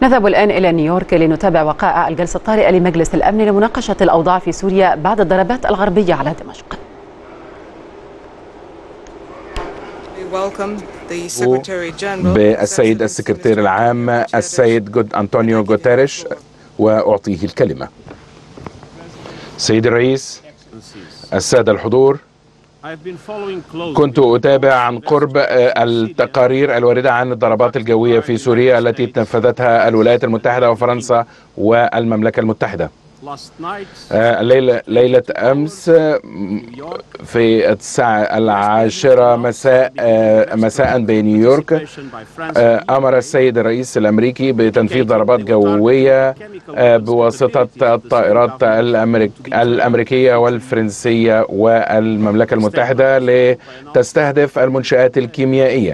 نذهب الآن إلى نيويورك لنتابع وقائع الجلسة الطارئة لمجلس الأمن لمناقشة الأوضاع في سوريا بعد الضربات الغربية على دمشق. بالسيد السكرتير العام السيد أنطونيو غوتيريش وأعطيه الكلمة. سيد الرئيس، السادة الحضور، كنت أتابع عن قرب التقارير الواردة عن الضربات الجوية في سوريا التي نفذتها الولايات المتحدة وفرنسا والمملكة المتحدة. ليلة أمس في الساعة 10 مساء بنيويورك أمر السيد الرئيس الأمريكي بتنفيذ ضربات جوية بواسطة الطائرات الأمريكية والفرنسية والمملكة المتحدة لتستهدف المنشآت الكيميائية.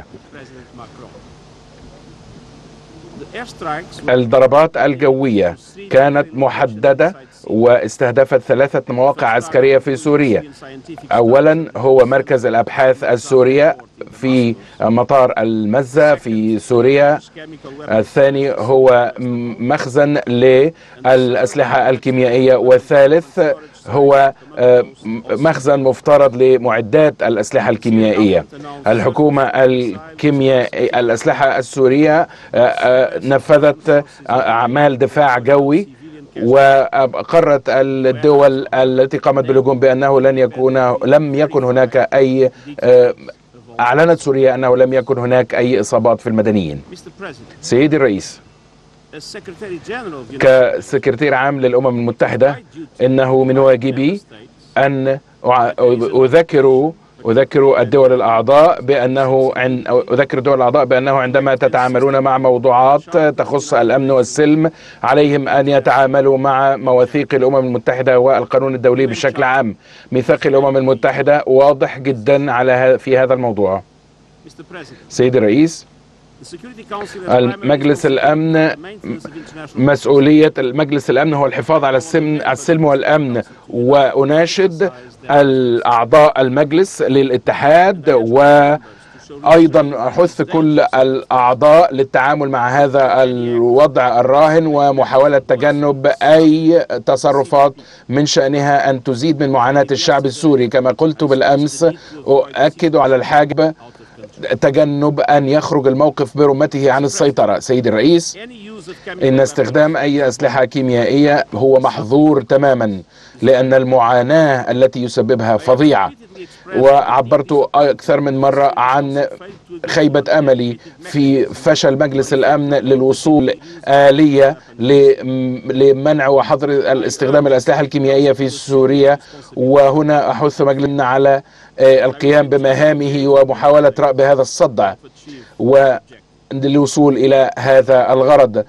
الضربات الجوية كانت محددة واستهدفت 3 مواقع عسكرية في سوريا. أولا هو مركز الأبحاث السورية في مطار المزة في سوريا. الثاني هو مخزن للأسلحة الكيميائية. والثالث هو مخزن مفترض لمعدات الأسلحة الكيميائية. الحكومة الأسلحة السورية نفذت أعمال دفاع جوي، وقررت الدول التي قامت بالهجوم بأنه لم يكن هناك أي أعلنت سوريا أنه لم يكن هناك أي إصابات في المدنيين. سيدي الرئيس، كسكرتير عام للأمم المتحدة إنه من واجبي أن أذكر الدول الأعضاء بأنه عندما تتعاملون مع موضوعات تخص الأمن والسلم عليهم أن يتعاملوا مع مواثيق الأمم المتحدة والقانون الدولي بشكل عام. ميثاق الأمم المتحدة واضح جدا في هذا الموضوع. سيدي الرئيس، المجلس الأمن مسؤولية المجلس الأمن هو الحفاظ على السلم والأمن، وأناشد الأعضاء المجلس للاتحاد وأيضا أحث كل الأعضاء للتعامل مع هذا الوضع الراهن ومحاولة تجنب أي تصرفات من شأنها أن تزيد من معاناة الشعب السوري. كما قلت بالأمس، أؤكد على الحاجة تجنب أن يخرج الموقف برمته عن السيطرة. سيدي الرئيس، إن استخدام أي أسلحة كيميائية هو محظور تماما، لأن المعاناة التي يسببها فظيعة. وعبرت أكثر من مرة عن خيبة أملي في فشل مجلس الأمن للوصول آلية لمنع وحظر الاستخدام الأسلحة الكيميائية في سوريا. وهنا أحث مجلسنا على القيام بمهامه ومحاولة رأب هذا الصدع وللوصول إلى هذا الغرض.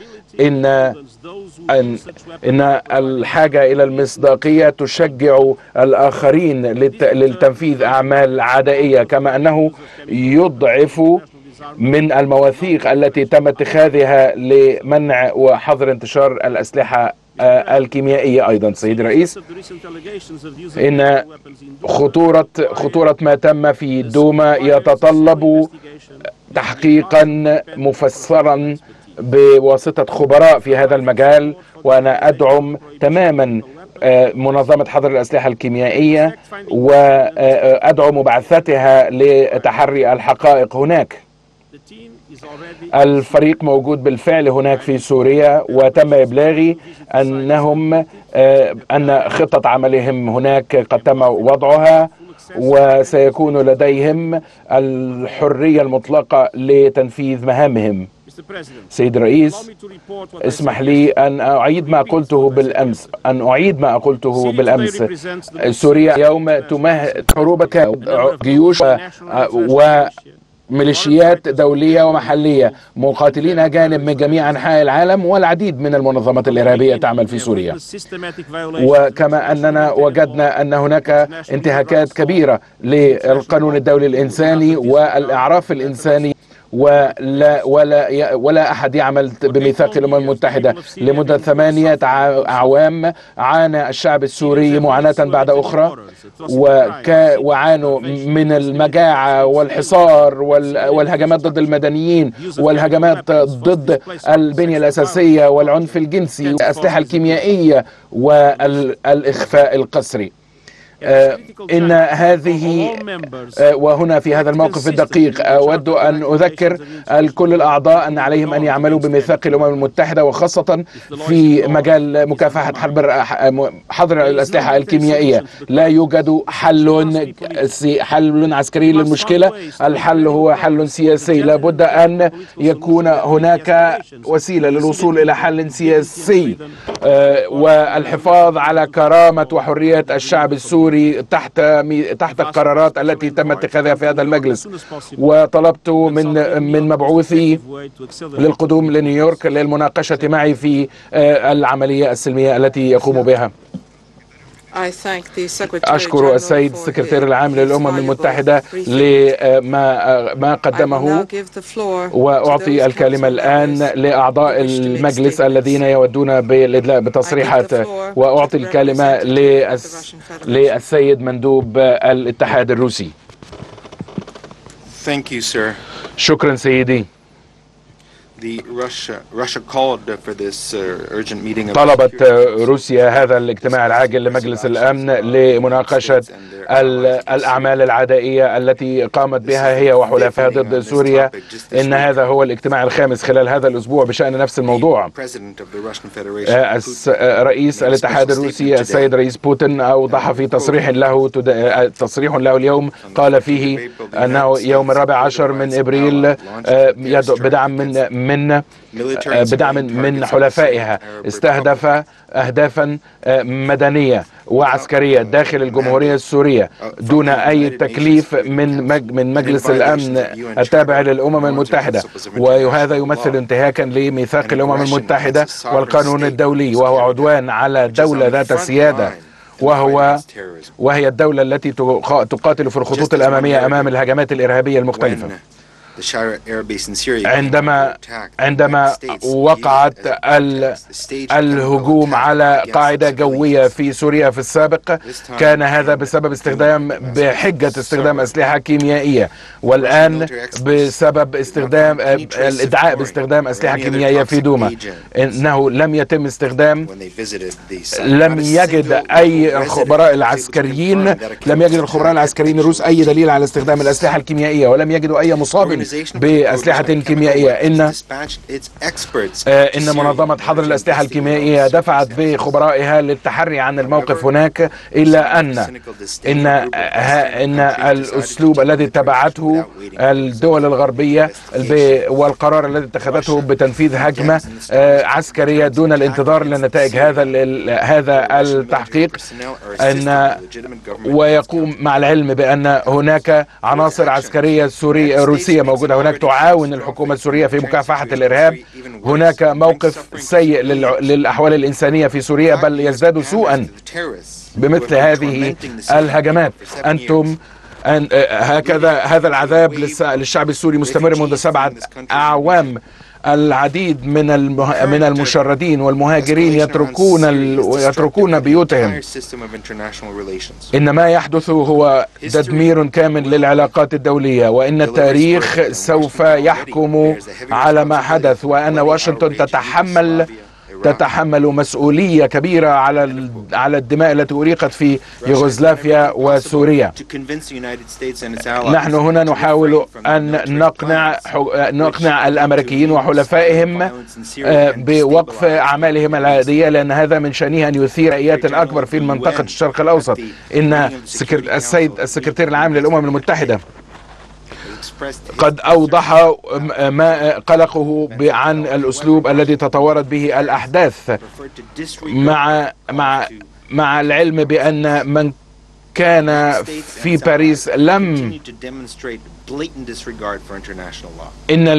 إن الحاجة إلى المصداقية تشجع الآخرين للتنفيذ أعمال عدائية، كما أنه يضعف من المواثيق التي تم اتخاذها لمنع وحظر انتشار الأسلحة الكيميائية. أيضا سيد الرئيس، إن خطورة ما تم في دوما يتطلب تحقيقا مفسرا بواسطة خبراء في هذا المجال، وأنا أدعم تماما منظمة حظر الأسلحة الكيميائية وأدعم بعثتها لتحري الحقائق هناك. الفريق موجود بالفعل هناك في سوريا، وتم إبلاغي أن خطة عملهم هناك قد تم وضعها، وسيكون لديهم الحرية المطلقة لتنفيذ مهامهم. سيد الرئيس، اسمح لي أن أعيد ما قلته بالأمس. سوريا اليوم تمهد حروب جيوش وميليشيات دولية ومحلية، مقاتلين أجانب من جميع أنحاء العالم، والعديد من المنظمات الإرهابية تعمل في سوريا. وكما أننا وجدنا أن هناك انتهاكات كبيرة للقانون الدولي الإنساني والإعراف الإنساني ولا أحد يعمل بميثاق الأمم المتحدة. لمدة 8 أعوام عانى الشعب السوري معاناة بعد أخرى، وعانوا من المجاعة والحصار والهجمات ضد المدنيين والهجمات ضد البنية الأساسية والعنف الجنسي والأسلحة الكيميائية والإخفاء القسري. إن هذه وهنا في هذا الموقف الدقيق أود أن أذكر كل الأعضاء أن عليهم أن يعملوا بميثاق الأمم المتحدة، وخاصة في مجال مكافحة حظر الأسلحة الكيميائية. لا يوجد حل عسكري للمشكلة، الحل هو حل سياسي. لابد أن يكون هناك وسيلة للوصول إلى حل سياسي والحفاظ على كرامة وحرية الشعب السوري تحت القرارات التي تم اتخاذها في هذا المجلس. وطلبت من مبعوثي للقدوم لنيويورك للمناقشة معي في العملية السلمية التي يقوم بها. أشكر السيد السكرتير العام للأمم المتحدة لما قدمه، وأعطي الكلمة الآن لأعضاء المجلس الذين يودون بالإدلاء بتصريحات، وأعطي الكلمة للسيد مندوب الاتحاد الروسي. شكرا سيدي. طلبت روسيا هذا الاجتماع العاجل لمجلس الأمن لمناقشة الأعمال العدائية التي قامت بها هي وحلفائها ضد سوريا. إن هذا هو الاجتماع الخامس خلال هذا الأسبوع بشأن نفس الموضوع. رئيس الاتحاد الروسي السيد رئيس بوتين أوضح في تصريح له اليوم، قال فيه أنه يوم 14 من إبريل بدعم من حلفائها استهدف أهدافا مدنية وعسكرية داخل الجمهورية السورية دون أي تكليف من مجلس الأمن التابع للأمم المتحدة. وهذا يمثل انتهاكا لميثاق الأمم المتحدة والقانون الدولي، وهو عدوان على دولة ذات السيادة، وهي الدولة التي تقاتل في الخطوط الأمامية أمام الهجمات الإرهابية المختلفة. عندما وقعت الهجوم على قاعدة جوية في سوريا في السابق، كان هذا بسبب بحجة استخدام أسلحة كيميائية، والآن بسبب الإدعاء باستخدام أسلحة كيميائية في دوما. إنه لم يجد الخبراء العسكريين الروس أي دليل على استخدام الأسلحة الكيميائية، ولم يجدوا أي مصاب بأسلحة كيميائية. إن منظمة حظر الأسلحة الكيميائية دفعت بخبرائها للتحري عن الموقف هناك، إلا أن الأسلوب الذي اتبعته الدول الغربية والقرار الذي اتخذته بتنفيذ هجمة عسكرية دون الانتظار لنتائج هذا التحقيق، ويقوم مع العلم بأن هناك عناصر عسكرية روسية موجودة هناك تعاون الحكومة السورية في مكافحة الإرهاب. هناك موقف سيء للأحوال الإنسانية في سوريا، بل يزداد سوءا بمثل هذه الهجمات. هذا العذاب للشعب السوري مستمر منذ 7 أعوام. العديد من المشردين والمهاجرين يتركون بيوتهم. إن ما يحدث هو تدمير كامل للعلاقات الدولية، وإن التاريخ سوف يحكم على ما حدث، وأن واشنطن تتحمل مسؤولية كبيرة على الدماء التي أريقت في يوغوسلافيا وسوريا. نحن هنا نحاول أن نقنع الأمريكيين وحلفائهم بوقف أعمالهم العادية، لأن هذا من شأنه أن يثير أيات أكبر في منطقة الشرق الأوسط. إن السيد السكرتير العام للأمم المتحدة قد أوضح ما قلقه عن الأسلوب الذي تطورت به الأحداث، مع العلم بأن من كان في باريس إن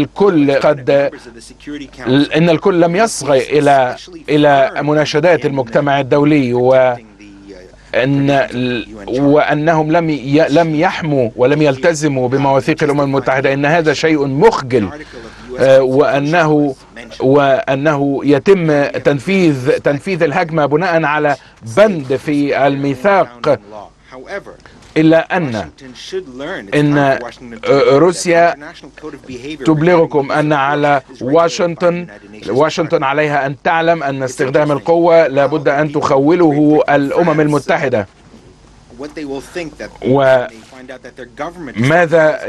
الكل لم يصغي إلى مناشدات المجتمع الدولي وأنهم لم يحموا ولم يلتزموا بمواثيق الأمم المتحدة، إن هذا شيء مخجل، وأنه يتم تنفيذ الهجمة بناء على بند في الميثاق. إلا أن روسيا تبلغكم أن على واشنطن عليها أن تعلم أن استخدام القوة لابد أن تخوله الأمم المتحدة. وماذا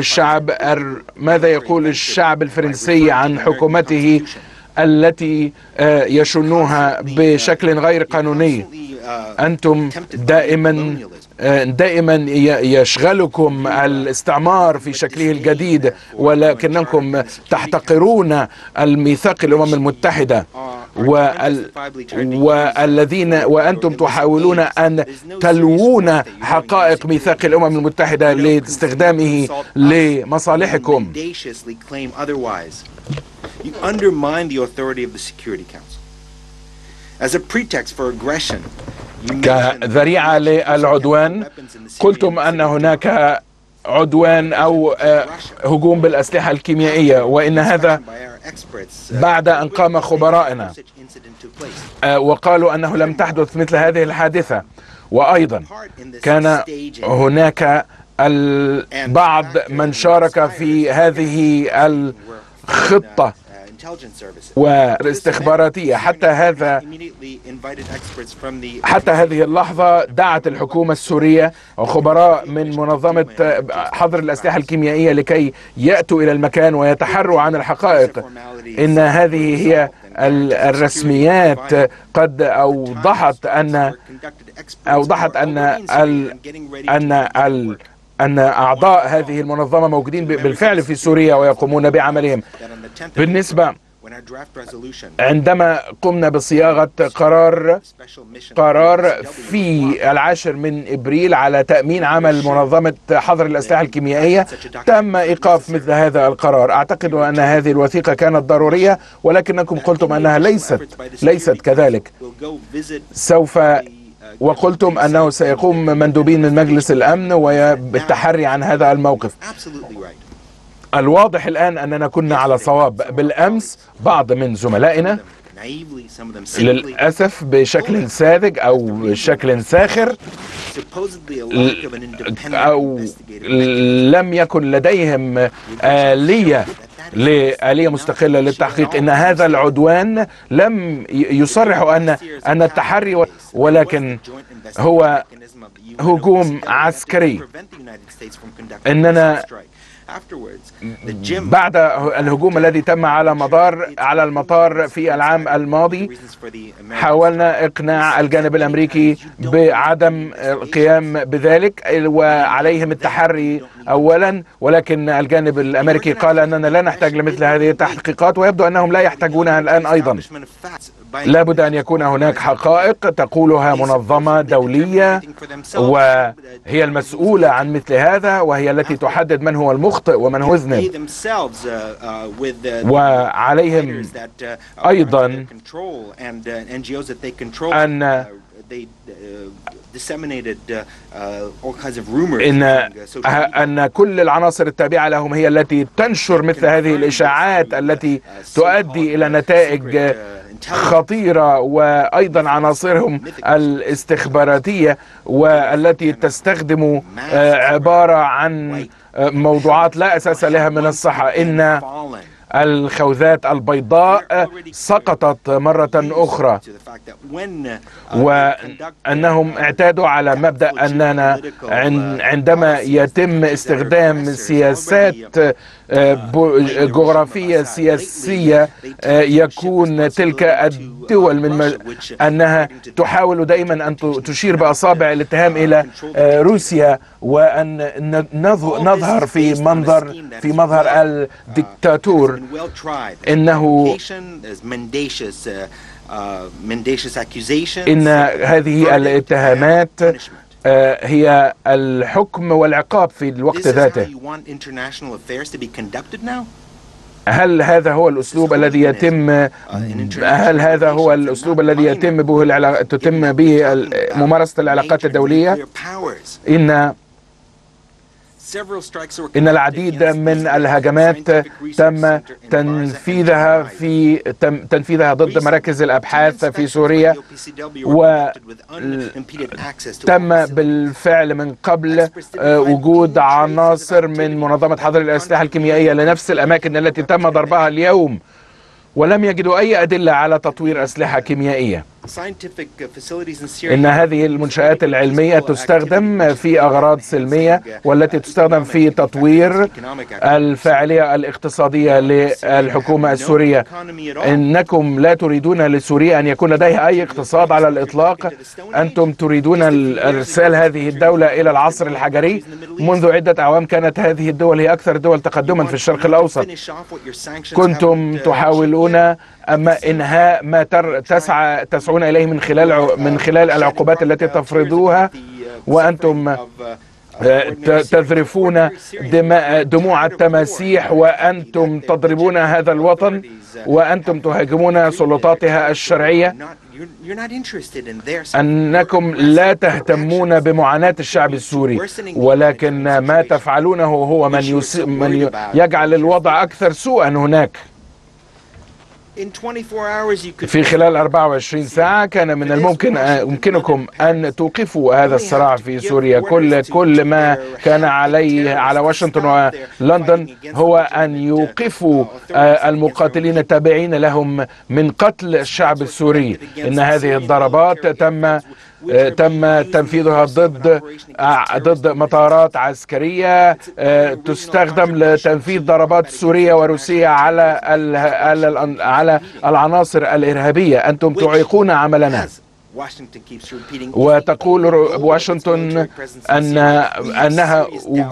يقول الشعب الفرنسي عن حكومته التي يشنوها بشكل غير قانوني؟ أنتم دائما يشغلكم الاستعمار في شكله الجديد، ولكنكم تحتقرون الميثاق الأمم المتحدة، وأنتم تحاولون أن تلوون حقائق ميثاق الأمم المتحدة لاستخدامه لمصالحكم. You undermine the authority of the Security Council as a pretext for aggression. كذريعة للعدوان قلتم أن هناك عدوان أو هجوم بالأسلحة الكيميائية، وإن هذا بعد أن قام خبرائنا وقالوا أنه لم تحدث مثل هذه الحادثة. وأيضا كان هناك البعض من شارك في هذه الخطة والاستخباراتية. حتى هذه اللحظة دعت الحكومة السورية وخبراء من منظمة حظر الأسلحة الكيميائية لكي يأتوا إلى المكان ويتحروا عن الحقائق. إن هذه هي الرسميات قد أوضحت أن أعضاء هذه المنظمة موجودين بالفعل في سوريا ويقومون بعملهم. بالنسبة عندما قمنا بصياغة قرار في 10 من إبريل على تأمين عمل منظمة حظر الأسلحة الكيميائية، تم إيقاف مثل هذا القرار. أعتقد أن هذه الوثيقة كانت ضرورية، ولكنكم قلتم أنها ليست كذلك. وقلتم أنه سيقوم مندوبين من مجلس الأمن بالتحري عن هذا الموقف. الواضح الآن أننا كنا على صواب. بالأمس بعض من زملائنا للأسف بشكل ساذج أو بشكل ساخر أو لم يكن لديهم آلية مستقلة للتحقيق إن هذا العدوان لم يصرحوا أن التحري، ولكن هو هجوم عسكري. إننا بعد الهجوم الذي تم على المطار في العام الماضي حاولنا إقناع الجانب الأمريكي بعدم القيام بذلك وعليهم التحري أولا، ولكن الجانب الأمريكي قال أننا لا نحتاج لمثل هذه التحقيقات، ويبدو أنهم لا يحتاجونها الآن أيضا. لابد أن يكون هناك حقائق تقولها منظمة دولية وهي المسؤولة عن مثل هذا، وهي التي تحدد من هو المخطئ ومن هو المذنب. وعليهم أيضا أن كل العناصر التابعة لهم هي التي تنشر مثل هذه الإشاعات التي تؤدي إلى نتائج خطيرة، وأيضا عناصرهم الاستخباراتية والتي تستخدم عبارة عن موضوعات لا أساس لها من الصحة. إن الخوذات البيضاء سقطت مرة أخرى، وأنهم اعتادوا على مبدأ أننا عندما يتم استخدام سياسات جغرافية سياسية يكون تلك الدول أنها تحاول دائما أن تشير بأصابع الاتهام إلى روسيا، وأن نظهر في مظهر الدكتاتور. إنه إن هذه الاتهامات هي الحكم والعقاب في الوقت ذاته. هل هذا هو الأسلوب الذي يتم به تتم به ممارسة العلاقات الدولية؟ إن العديد من الهجمات تم تنفيذها ضد مراكز الأبحاث في سوريا، وتم بالفعل من قبل وجود عناصر من منظمة حظر الأسلحة الكيميائية لنفس الأماكن التي تم ضربها اليوم، ولم يجدوا أي أدلة على تطوير أسلحة كيميائية. إن هذه المنشآت العلمية تستخدم في أغراض سلمية، والتي تستخدم في تطوير الفاعلية الاقتصادية للحكومة السورية. إنكم لا تريدون لسوريا أن يكون لديها أي اقتصاد على الإطلاق. أنتم تريدون إرسال هذه الدولة إلى العصر الحجري. منذ عدة أعوام كانت هذه الدول هي أكثر الدول تقدما في الشرق الأوسط. كنتم تحاولون إنهاء ما تسعون إليه من خلال العقوبات التي تفرضوها، وأنتم تذرفون دموع التماسيح، وأنتم تضربون هذا الوطن، وأنتم تهاجمون سلطاتها الشرعية. أنكم لا تهتمون بمعاناة الشعب السوري، ولكن ما تفعلونه هو من يجعل الوضع أكثر سوءا هناك. في خلال 24 ساعة كان من يمكنكم أن توقفوا هذا الصراع في سوريا. كل ما كان على واشنطن ولندن هو أن يوقفوا المقاتلين التابعين لهم من قتل الشعب السوري. إن هذه الضربات تم تنفيذها ضد مطارات عسكرية تستخدم لتنفيذ ضربات سورية وروسية على العناصر الإرهابية. أنتم تعيقون عملنا. وتقول واشنطن أن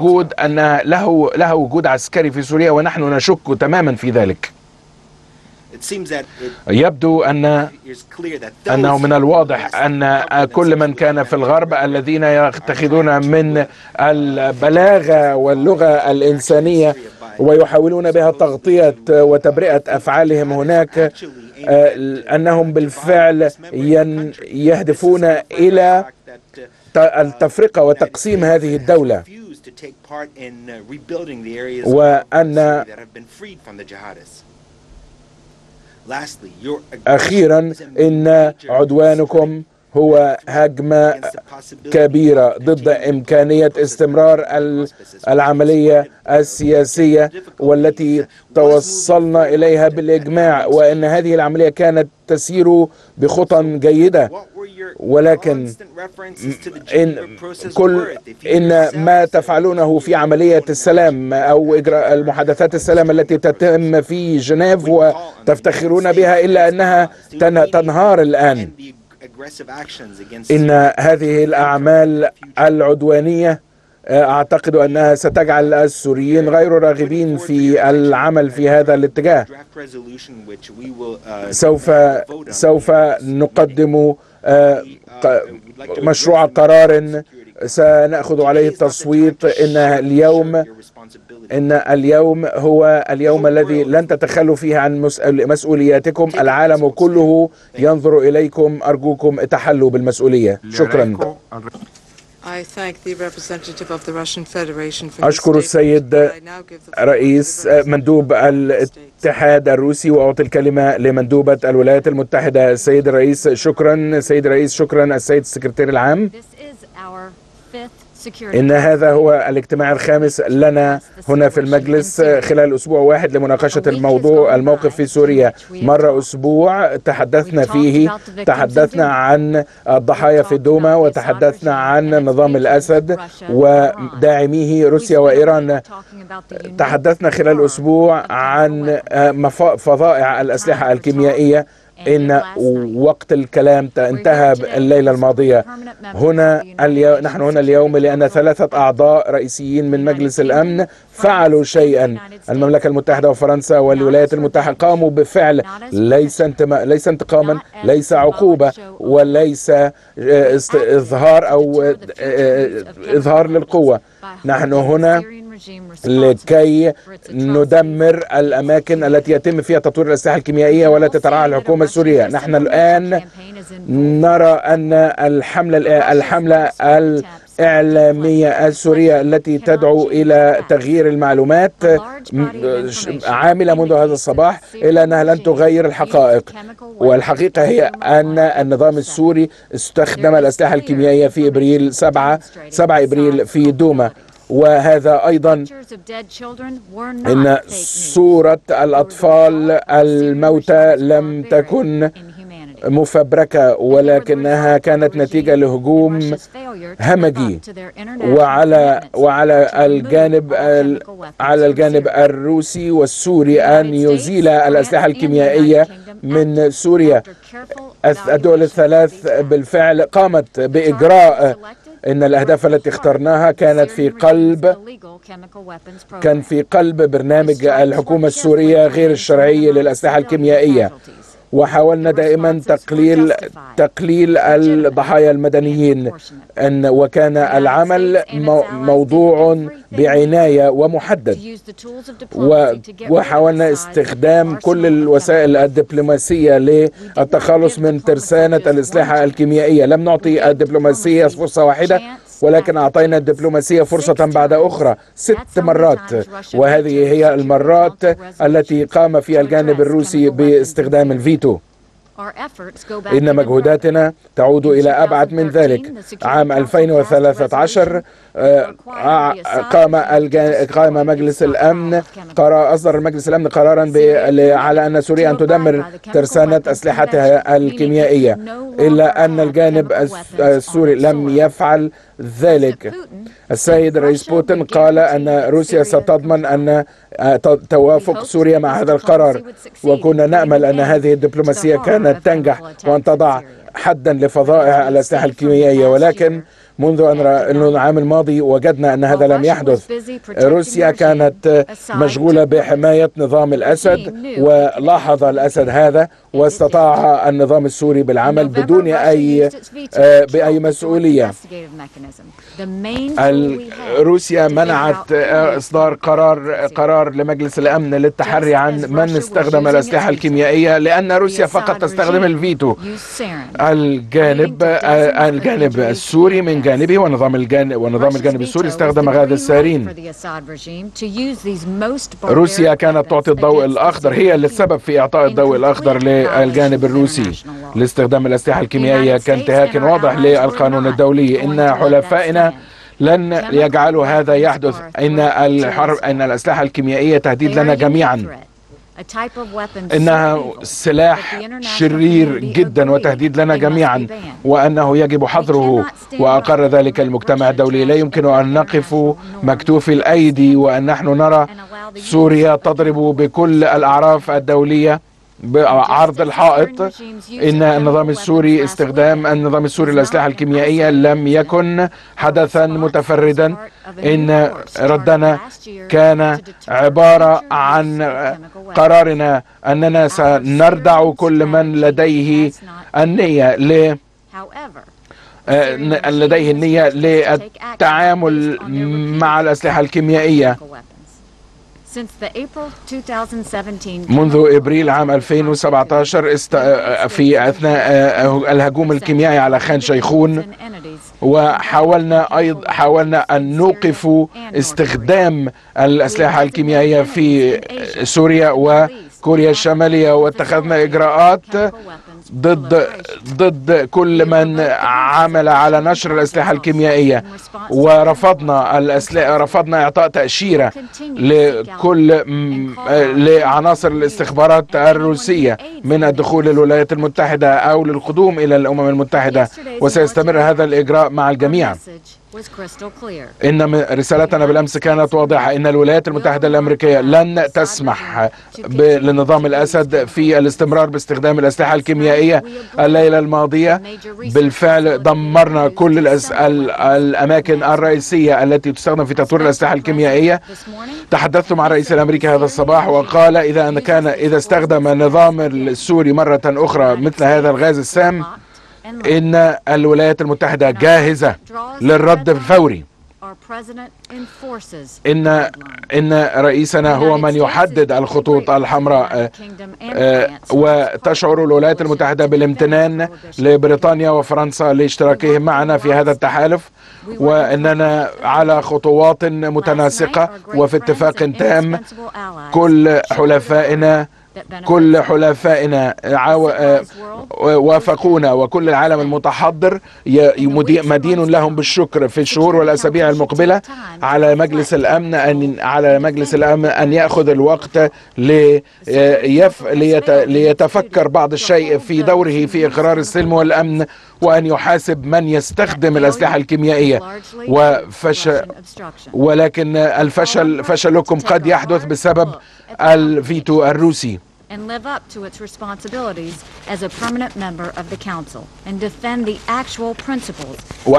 له وجود عسكري في سوريا، ونحن نشك تماما في ذلك. يبدو أنه من الواضح أن كل من كان في الغرب الذين يتخذون من البلاغة واللغة الإنسانية ويحاولون بها تغطية وتبرئة أفعالهم هناك، أنهم بالفعل يهدفون إلى التفرقة وتقسيم هذه الدولة، وأن أخيرا إن عدوانكم هو هجمة كبيرة ضد إمكانية استمرار العملية السياسية والتي توصلنا إليها بالإجماع، وأن هذه العملية كانت تسير بخطى جيدة. ولكن إن ما تفعلونه في عملية السلام أو إجراء المحادثات السلام التي تتم في جنيف وتفتخرون بها، إلا أنها تنهار الآن. إن هذه الأعمال العدوانية أعتقد أنها ستجعل السوريين غير راغبين في العمل في هذا الاتجاه. سوف نقدم مشروع قرار سنأخذ عليه التصويت. إن اليوم هو اليوم الذي لن تتخلوا فيه عن مسؤولياتكم. العالم كله ينظر إليكم. أرجوكم تحلوا بالمسؤولية. شكرا. أشكر السيد رئيس مندوب الاتحاد الروسي، وأعطي الكلمة لمندوبة الولايات المتحدة. السيد الرئيس شكرا. سيد الرئيس شكرا. السيد السكرتير العام، إن هذا هو الاجتماع الخامس لنا هنا في المجلس خلال أسبوع واحد لمناقشة الموقف في سوريا. مر أسبوع تحدثنا عن الضحايا في دوما، وتحدثنا عن نظام الأسد وداعميه روسيا وإيران. تحدثنا خلال أسبوع عن فظائع الأسلحة الكيميائية. إن وقت الكلام انتهى الليلة الماضية. نحن هنا اليوم لأن 3 أعضاء رئيسيين من مجلس الأمن فعلوا شيئا. المملكة المتحدة وفرنسا والولايات المتحدة قاموا بفعل ليس انتقاما، ليس عقوبة، وليس إظهار للقوة. نحن هنا لكي ندمر الأماكن التي يتم فيها تطوير الأسلحة الكيميائية ولا تترعى الحكومة السورية. نحن الآن نرى أن الحملة الإعلامية السورية التي تدعو إلى تغيير المعلومات عاملة منذ هذا الصباح، إلا أنها لن تغير الحقائق. والحقيقة هي أن النظام السوري استخدم الأسلحة الكيميائية في إبريل 7 إبريل في دوما. وهذا أيضا إن صورة الأطفال الموتى لم تكن مفبركة، ولكنها كانت نتيجة لهجوم همجي. وعلى الجانب الروسي والسوري أن يزيل الأسلحة الكيميائية من سوريا. الدول الثلاث بالفعل قامت بإجراء إن الأهداف التي اخترناها كان في قلب برنامج الحكومة السورية غير الشرعي للأسلحة الكيميائية. وحاولنا دائما تقليل الضحايا المدنيين، وكان العمل موضوع بعناية ومحدد. وحاولنا استخدام كل الوسائل الدبلوماسية للتخلص من ترسانة الأسلحة الكيميائية. لم نعطي الدبلوماسية فرصة واحدة، ولكن أعطينا الدبلوماسية فرصة بعد أخرى 6 مرات، وهذه هي المرات التي قام فيها الجانب الروسي باستخدام الفيتو. إن مجهوداتنا تعود إلى أبعد من ذلك. عام 2013 قام مجلس الأمن أصدر مجلس الأمن قرارا على أن سوريا أن تدمر ترسانة أسلحتها الكيميائية، إلا أن الجانب السوري لم يفعل ذلك. السيد الرئيس بوتين قال أن روسيا ستضمن أن توافق سوريا مع هذا القرار، وكنا نأمل أن هذه الدبلوماسية كانت تنجح وأن تضع حدا لفظائع الأسلحة الكيميائية. ولكن منذ العام الماضي وجدنا أن هذا لم يحدث. روسيا كانت مشغولة بحماية نظام الأسد، ولاحظ الأسد هذا واستطاع النظام السوري بالعمل بدون بأي مسؤولية. روسيا منعت إصدار قرار لمجلس الأمن للتحري عن من استخدم الأسلحة الكيميائية، لأن روسيا فقط تستخدم الفيتو. الجانب السوري من جانبه ونظام الجانب السوري استخدم غاز السارين. روسيا كانت تعطي الضوء الأخضر، هي السبب في إعطاء الضوء الأخضر للجانب الروسي لاستخدام الأسلحة الكيميائية كانتهاك واضح للقانون الدولي. إن حلفائنا لن يجعلوا هذا يحدث. إن الأسلحة الكيميائية تهديد لنا جميعا. إنها سلاح شرير جدا وتهديد لنا جميعا، وأنه يجب حظره. وأقر ذلك المجتمع الدولي. لا يمكن أن نقف مكتوفي الأيدي وأن نحن نرى سوريا تضرب بكل الأعراف الدولية بعرض الحائط. إن النظام السوري الأسلحة الكيميائية لم يكن حدثا متفردا. إن ردنا كان عبارة عن قرارنا أننا سنردع كل من لديه النية للتعامل مع الأسلحة الكيميائية. منذ إبريل عام 2017 في أثناء الهجوم الكيميائي على خان شيخون، وحاولنا أن نوقف استخدام الأسلحة الكيميائية في سوريا وكوريا الشمالية، واتخذنا إجراءات ضد كل من عمل على نشر الأسلحة الكيميائية. رفضنا إعطاء تأشيرة لعناصر الاستخبارات الروسية من الدخول للولايات المتحدة أو للقدوم إلى الأمم المتحدة، وسيستمر هذا الإجراء مع الجميع. إن رسالتنا بالأمس كانت واضحة. إن الولايات المتحدة الأمريكية لن تسمح لنظام الأسد في الاستمرار باستخدام الأسلحة الكيميائية. الليلة الماضية بالفعل دمرنا كل الأماكن الرئيسية التي تستخدم في تطوير الأسلحة الكيميائية. تحدثت مع الرئيس الأمريكي هذا الصباح وقال إذا استخدم النظام السوري مرة أخرى مثل هذا الغاز السام، إن الولايات المتحدة جاهزة للرد الفوري. إن رئيسنا هو من يحدد الخطوط الحمراء، وتشعر الولايات المتحدة بالامتنان لبريطانيا وفرنسا لاشتراكهم معنا في هذا التحالف، وأننا على خطوات متناسقة وفي اتفاق تام. كل حلفائنا وافقونا، وكل العالم المتحضر مدين لهم بالشكر. في الشهور والأسابيع المقبلة على مجلس الأمن أن يأخذ الوقت ليتفكر بعض الشيء في دوره في إقرار السلم والأمن، وأن يحاسب من يستخدم الأسلحة الكيميائية. ولكن فشلكم قد يحدث بسبب الفيتو الروسي. And live up to its responsibilities as a permanent member of the Council and defend the actual principles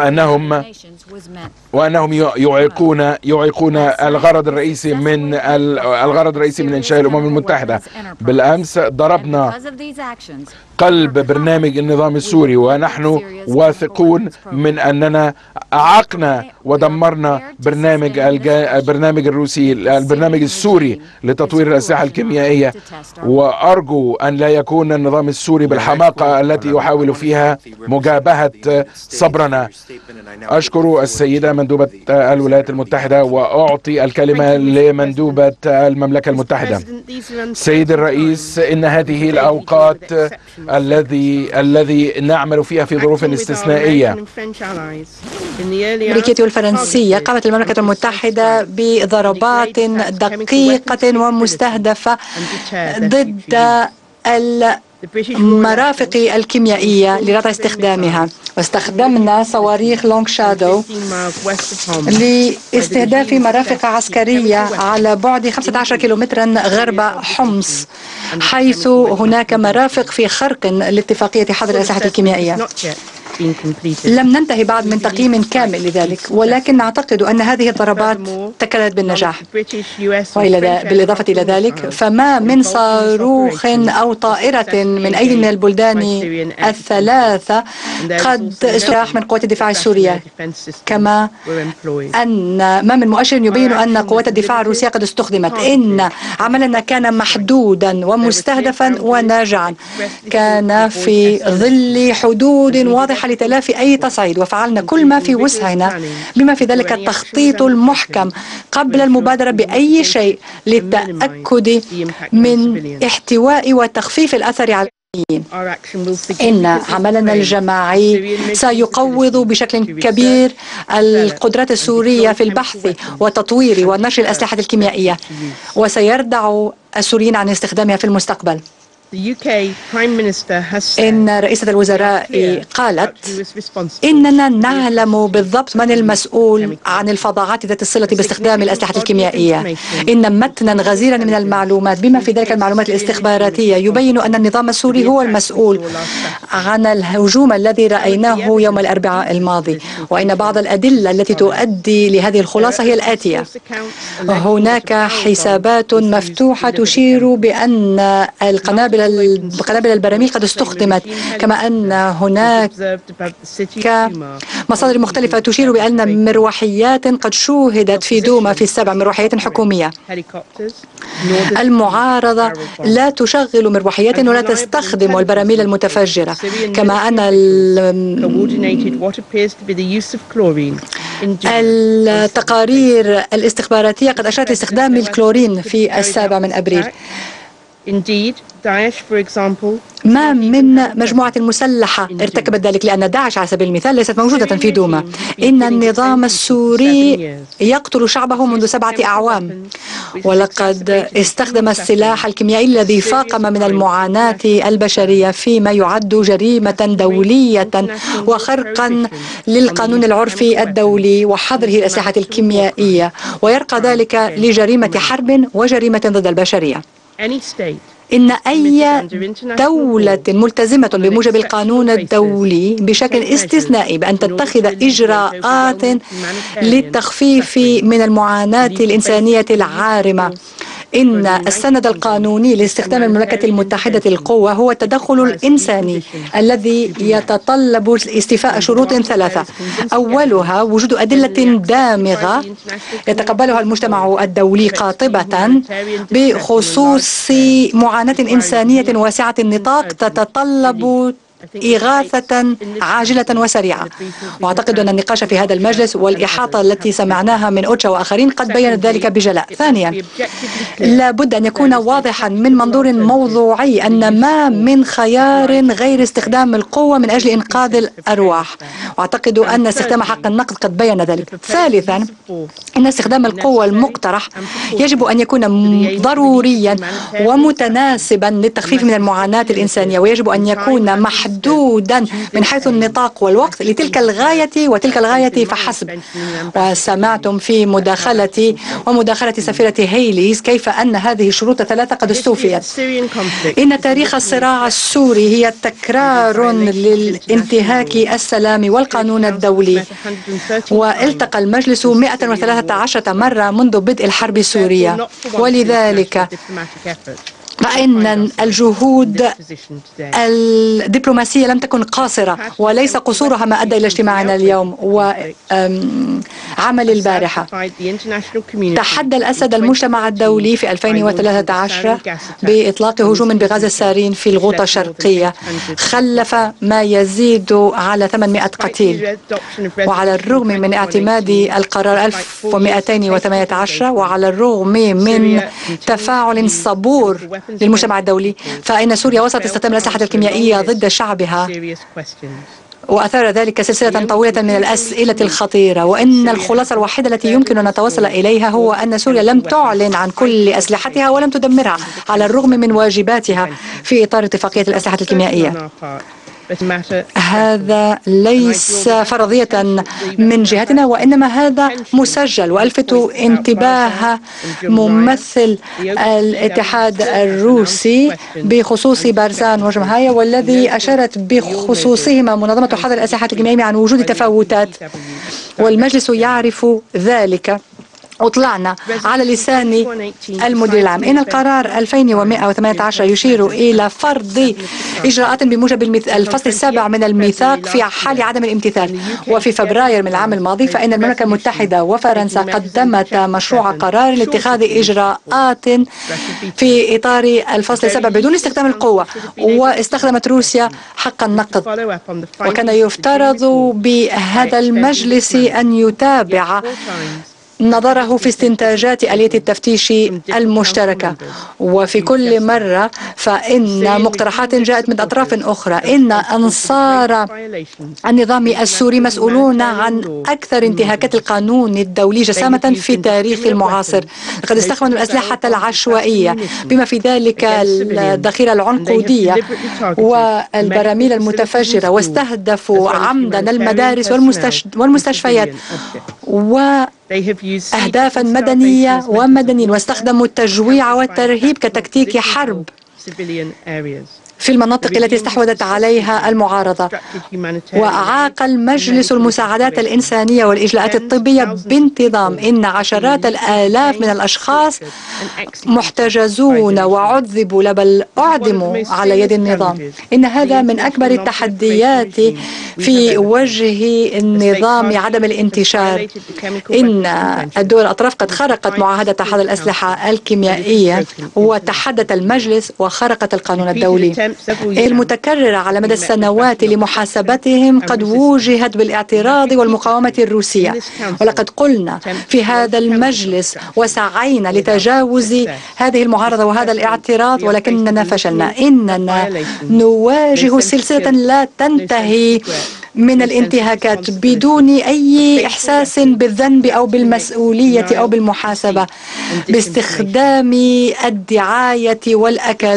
وأنهم يعيقون الغرض الرئيسي من إنشاء الأمم المتحدة. بالأمس ضربنا قلب برنامج النظام السوري، ونحن واثقون من أننا أعقنا ودمرنا البرنامج السوري لتطوير الأسلحة الكيميائية. وأرجو أن لا يكون النظام السوري بالحماقة التي يحاول فيها مجابهة صبرنا. أشكر السيدة مندوبة الولايات المتحدة، وأعطي الكلمة لمندوبة المملكة المتحدة. سيد الرئيس، إن هذه الأوقات الذي نعمل فيها في ظروف استثنائية. الأمريكية والفرنسية قامت المملكة المتحدة بضربات دقيقة ومستهدفة ضد المرافق الكيميائية لردع استخدامها، واستخدمنا صواريخ لونغ شادو لاستهداف مرافق عسكرية على بعد 15 كيلومترا غرب حمص، حيث هناك مرافق في خرق لاتفاقية حظر الأسلحة الكيميائية. لم ننتهي بعد من تقييم كامل لذلك، ولكن نعتقد أن هذه الضربات تكللت بالنجاح. بالإضافة إلى ذلك، فما من صاروخ أو طائرة من أي من البلدان الثلاثة قد استراح من قوات الدفاع السورية، كما أن ما من مؤشر يبين أن قوات الدفاع الروسية قد استخدمت. إن عملنا كان محدودا ومستهدفا وناجعا، كان في ظل حدود واضحة لتلافي أي تصعيد، وفعلنا كل ما في وسعنا بما في ذلك التخطيط المحكم قبل المبادرة بأي شيء للتأكد من احتواء وتخفيف الأثر على إن عملنا الجماعي سيقوض بشكل كبير القدرات السورية في البحث والتطوير ونشر الأسلحة الكيميائية، وسيردع السوريين عن استخدامها في المستقبل. إن رئيسة الوزراء قالت إننا نعلم بالضبط من المسؤول عن الفظاعات ذات الصلة باستخدام الأسلحة الكيميائية. إن متنا غزيرا من المعلومات بما في ذلك المعلومات الاستخباراتية يبين أن النظام السوري هو المسؤول عن الهجوم الذي رأيناه يوم الأربعاء الماضي، وإن بعض الأدلة التي تؤدي لهذه الخلاصة هي الآتية: هناك حسابات مفتوحة تشير بأن القنابل البراميل قد استخدمت، كما أن هناك مصادر مختلفة تشير بأن مروحيات قد شوهدت في دوما في 7 مروحيات حكومية. المعارضة لا تشغل مروحيات ولا تستخدم البراميل المتفجرة، كما أن التقارير الاستخباراتية قد أشارت لاستخدام الكلورين في 7 أبريل. ما من مجموعة مسلحة ارتكبت ذلك، لأن داعش على سبيل المثال ليست موجودة في دوما. إن النظام السوري يقتل شعبه منذ 7 أعوام، ولقد استخدم السلاح الكيميائي الذي فاقم من المعاناة البشرية فيما يعد جريمة دولية وخرقا للقانون العرفي الدولي وحظره الأسلحة الكيميائية، ويرقى ذلك لجريمة حرب وجريمة ضد البشرية. إن أي دولة ملتزمة بموجب القانون الدولي بشكل استثنائي بأن تتخذ إجراءات للتخفيف من المعاناة الإنسانية العارمة إن السند القانوني لاستخدام المملكة المتحدة للقوة هو التدخل الإنساني الذي يتطلب استيفاء شروط ثلاثة. أولها وجود أدلة دامغة يتقبلها المجتمع الدولي قاطبة بخصوص معاناة إنسانية واسعة النطاق تتطلب إغاثة عاجلة وسريعة. وأعتقد أن النقاش في هذا المجلس والإحاطة التي سمعناها من أوتشا وآخرين قد بيّنت ذلك بجلاء. ثانيا، لابد أن يكون واضحا من منظور موضوعي أن ما من خيار غير استخدام القوة من أجل إنقاذ الأرواح، وأعتقد أن استخدام حق النقد قد بيّن ذلك. ثالثا، إن استخدام القوة المقترح يجب أن يكون ضروريا ومتناسبا للتخفيف من المعاناة الإنسانية، ويجب أن يكون محدودا من حيث النطاق والوقت لتلك الغاية وتلك الغاية فحسب. وسمعتم في مداخلتي ومداخلة سفيرة هيليز كيف أن هذه الشروط الثلاثة قد استوفيت. إن تاريخ الصراع السوري هي تكرار للانتهاك السلام والقانون الدولي، والتقى المجلس 113 مرة منذ بدء الحرب السورية، ولذلك فإن الجهود الدبلوماسية لم تكن قاصرة، وليس قصورها ما أدى إلى اجتماعنا اليوم وعمل البارحة. تحدى الأسد المجتمع الدولي في 2013 بإطلاق هجوم بغاز السارين في الغوطة الشرقية خلف ما يزيد على 800 قتيل، وعلى الرغم من اعتماد القرار 1218 وعلى الرغم من تفاعل صبور للمجتمع الدولي، فإن سوريا وصلت استخدام الأسلحة الكيميائية ضد شعبها، وأثار ذلك سلسلة طويلة من الأسئلة الخطيرة. وإن الخلاصة الوحيدة التي يمكن أن نتوصل إليها هو أن سوريا لم تعلن عن كل أسلحتها ولم تدمرها على الرغم من واجباتها في إطار اتفاقية الأسلحة الكيميائية. هذا ليس فرضية من جهتنا، وإنما هذا مسجل. وألفت انتباه ممثل الاتحاد الروسي بخصوص بارزان وجمهاية، والذي أشارت بخصوصهما منظمة حظر الأسلحة الكيميائية عن وجود تفاوتات، والمجلس يعرف ذلك. أطلعنا على لسان المدير العام إن القرار 2118 يشير إلى فرض إجراءات بموجب الفصل 7 من الميثاق في حال عدم الامتثال. وفي فبراير من العام الماضي فإن المملكة المتحدة وفرنسا قدمتا مشروع قرار لاتخاذ إجراءات في إطار الفصل 7 بدون استخدام القوة، واستخدمت روسيا حق النقد. وكان يفترض بهذا المجلس أن يتابع نظره في استنتاجات آلية التفتيش المشتركة، وفي كل مرة فإن مقترحات جاءت من أطراف أخرى. إن أنصار النظام السوري مسؤولون عن أكثر انتهاكات القانون الدولي جسامة في التاريخ المعاصر. لقد استخدموا الأسلحة العشوائية بما في ذلك الذخيرة العنقودية والبراميل المتفجرة، واستهدفوا عمدا المدارس والمستشفيات أهدافا مدنية ومدنيين، واستخدموا التجويع والترهيب كتكتيك حرب في المناطق التي استحوذت عليها المعارضة. وأعاق المجلس المساعدات الإنسانية والإجلاءات الطبية بانتظام. إن عشرات الآلاف من الأشخاص محتجزون وعذبوا بل أعدموا على يد النظام. إن هذا من أكبر التحديات في وجه النظام عدم الانتشار. إن الدول الأطراف قد خرقت معاهدة حظر الأسلحة الكيميائية، وتحدث المجلس وخرقت القانون الدولي المتكررة على مدى السنوات لمحاسبتهم قد وجهت بالاعتراض والمقاومة الروسية. ولقد قلنا في هذا المجلس وسعينا لتجاوز هذه المعارضة وهذا الاعتراض، ولكننا فشلنا. إننا نواجه سلسلة لا تنتهي من الانتهاكات بدون أي إحساس بالذنب أو بالمسؤولية أو بالمحاسبة، باستخدام الدعاية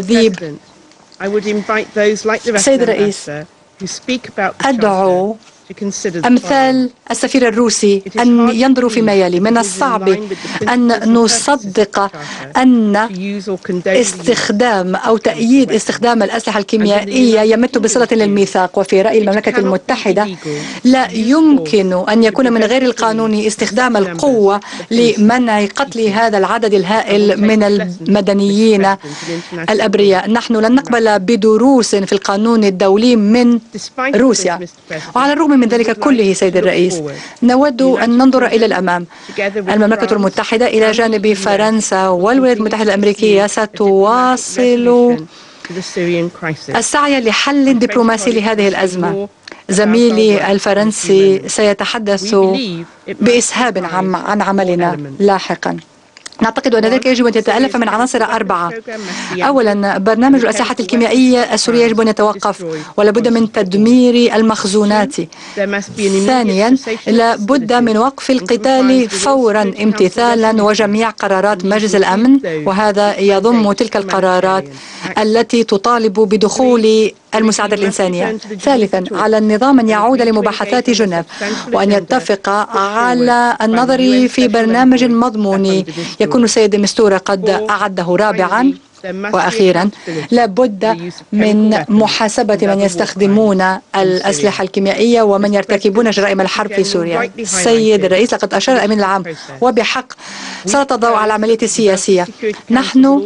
والأكاذيب. سيد الرئيس، أدعو أمثال السفير الروسي أن ينظروا فيما يلي. من الصعب أن نصدق أن استخدام أو تأييد استخدام الأسلحة الكيميائية يمت بصلة للميثاق، وفي رأي المملكة المتحدة لا يمكن أن يكون من غير القانون استخدام القوة لمنع قتل هذا العدد الهائل من المدنيين الأبرياء. نحن لن نقبل بدروس في القانون الدولي من روسيا. وعلى الرغم من ذلك كله سيد الرئيس، نود أن ننظر إلى الأمام. المملكة المتحدة إلى جانب فرنسا والولايات المتحدة الأمريكية ستواصل السعي لحل دبلوماسي لهذه الأزمة. زميلي الفرنسي سيتحدث بإسهاب عن عملنا لاحقا. نعتقد أن ذلك يجب أن يتألف من عناصر 4. أولا، برنامج الأسلحة الكيميائية السورية يجب أن يتوقف ولابد من تدمير المخزونات. ثانيا، لابد من وقف القتال فورا امتثالا وجميع قرارات مجلس الأمن، وهذا يضم تلك القرارات التي تطالب بدخول المساعدة الإنسانية. ثالثا، على النظام أن يعود لمباحثات جنيف وأن يتفق على النظر في برنامج مضموني يكون السيد مستورة قد أعده. رابعا وأخيرا، لابد من محاسبة من يستخدمون الأسلحة الكيميائية ومن يرتكبون جرائم الحرب في سوريا. سيد الرئيس، لقد أشار الأمين العام وبحق سلط الضوء على العملية السياسية. نحن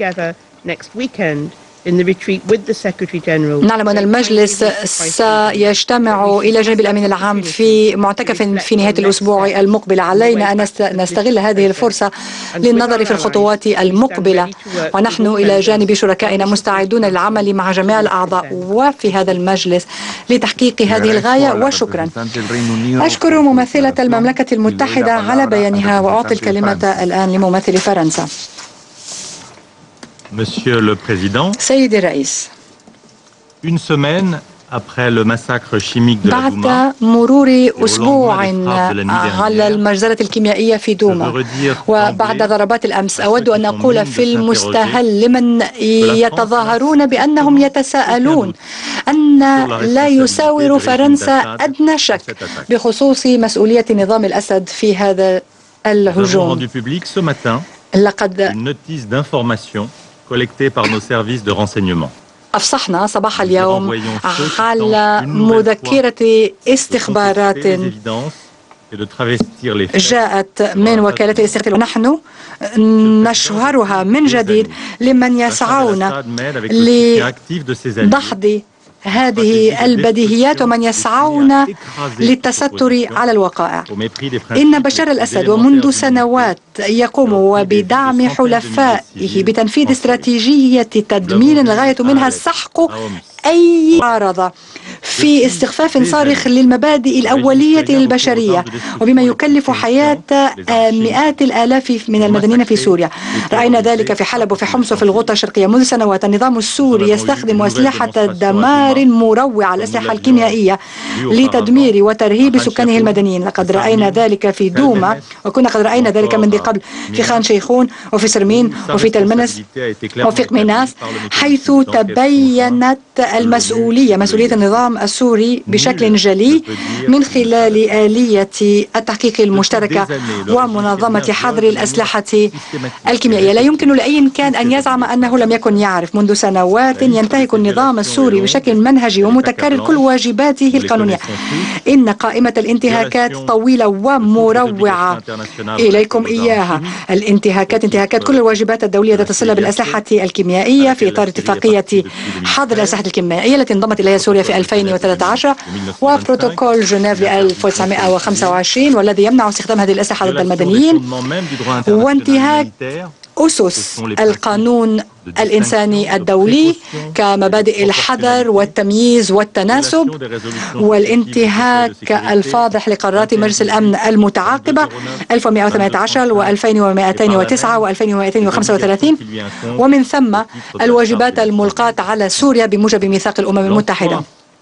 نعلم أن المجلس سيجتمع إلى جانب الأمين العام في معتكف في نهاية الأسبوع المقبل. علينا أن نستغل هذه الفرصة للنظر في الخطوات المقبلة، ونحن إلى جانب شركائنا مستعدون للعمل مع جميع الأعضاء وفي هذا المجلس لتحقيق هذه الغاية. وشكرا. أشكر ممثلة المملكة المتحدة على بيانها، وأعطي الكلمة الآن لممثل فرنسا. Monsieur le Président, سيدي الرئيس، بعد مرور أسبوع على المجزرة الكيميائية في دوما وبعد ضربات الأمس، أود أن أقول في المستهل لمن يتظاهرون بأنهم يتساءلون أن لا يساور فرنسا أدنى شك بخصوص مسؤولية نظام الأسد في هذا الهجوم. لقد أفصحنا صباح اليوم على مذكرة استخبارات جاءت من وكالة الاستخبارات، ونحن نشهرها من جديد لمن يسعون لدحض هذه البديهيات ومن يسعون للتستر على الوقائع. إن بشار الأسد ومنذ سنوات يقوم وبدعم حلفائه بتنفيذ استراتيجية تدمير الغاية منها السحق أي معارضة في استخفاف صارخ للمبادئ الأولية للبشرية، وبما يكلف حياة مئات الآلاف من المدنيين في سوريا. رأينا ذلك في حلب وفي حمص وفي الغوطة الشرقية. منذ سنوات النظام السوري يستخدم أسلحة دمار مروعة، الأسلحة الكيميائية، لتدمير وترهيب سكانه المدنيين. لقد رأينا ذلك في دوما، وكنا قد رأينا ذلك من قبل في خان شيخون وفي سرمين وفي تلمنس وفي قميناس، حيث تبينت مسؤولية النظام السوري بشكل جلي من خلال آلية التحقيق المشتركة ومنظمة حظر الأسلحة الكيميائية. لا يمكن لأي كان أن يزعم أنه لم يكن يعرف. منذ سنوات ينتهك النظام السوري بشكل منهجي ومتكرر كل واجباته القانونية. إن قائمة الانتهاكات طويلة ومروعة، إليكم إياها. انتهاكات كل الواجبات الدولية ذات الصلة بالأسلحة الكيميائية في إطار اتفاقية حظر الأسلحة الكيميائية التي انضمت إليها سوريا في 2013 وبروتوكول جنيف ل 1925 والذي يمنع استخدام هذه الأسلحة ضد المدنيين، وانتهاك أسس القانون الإنساني الدولي كمبادئ الحذر والتمييز والتناسب، والانتهاك الفاضح لقرارات مجلس الأمن المتعاقبة 1118 و2209 و2235، ومن ثم الواجبات الملقاة على سوريا بموجب ميثاق الأمم المتحدة.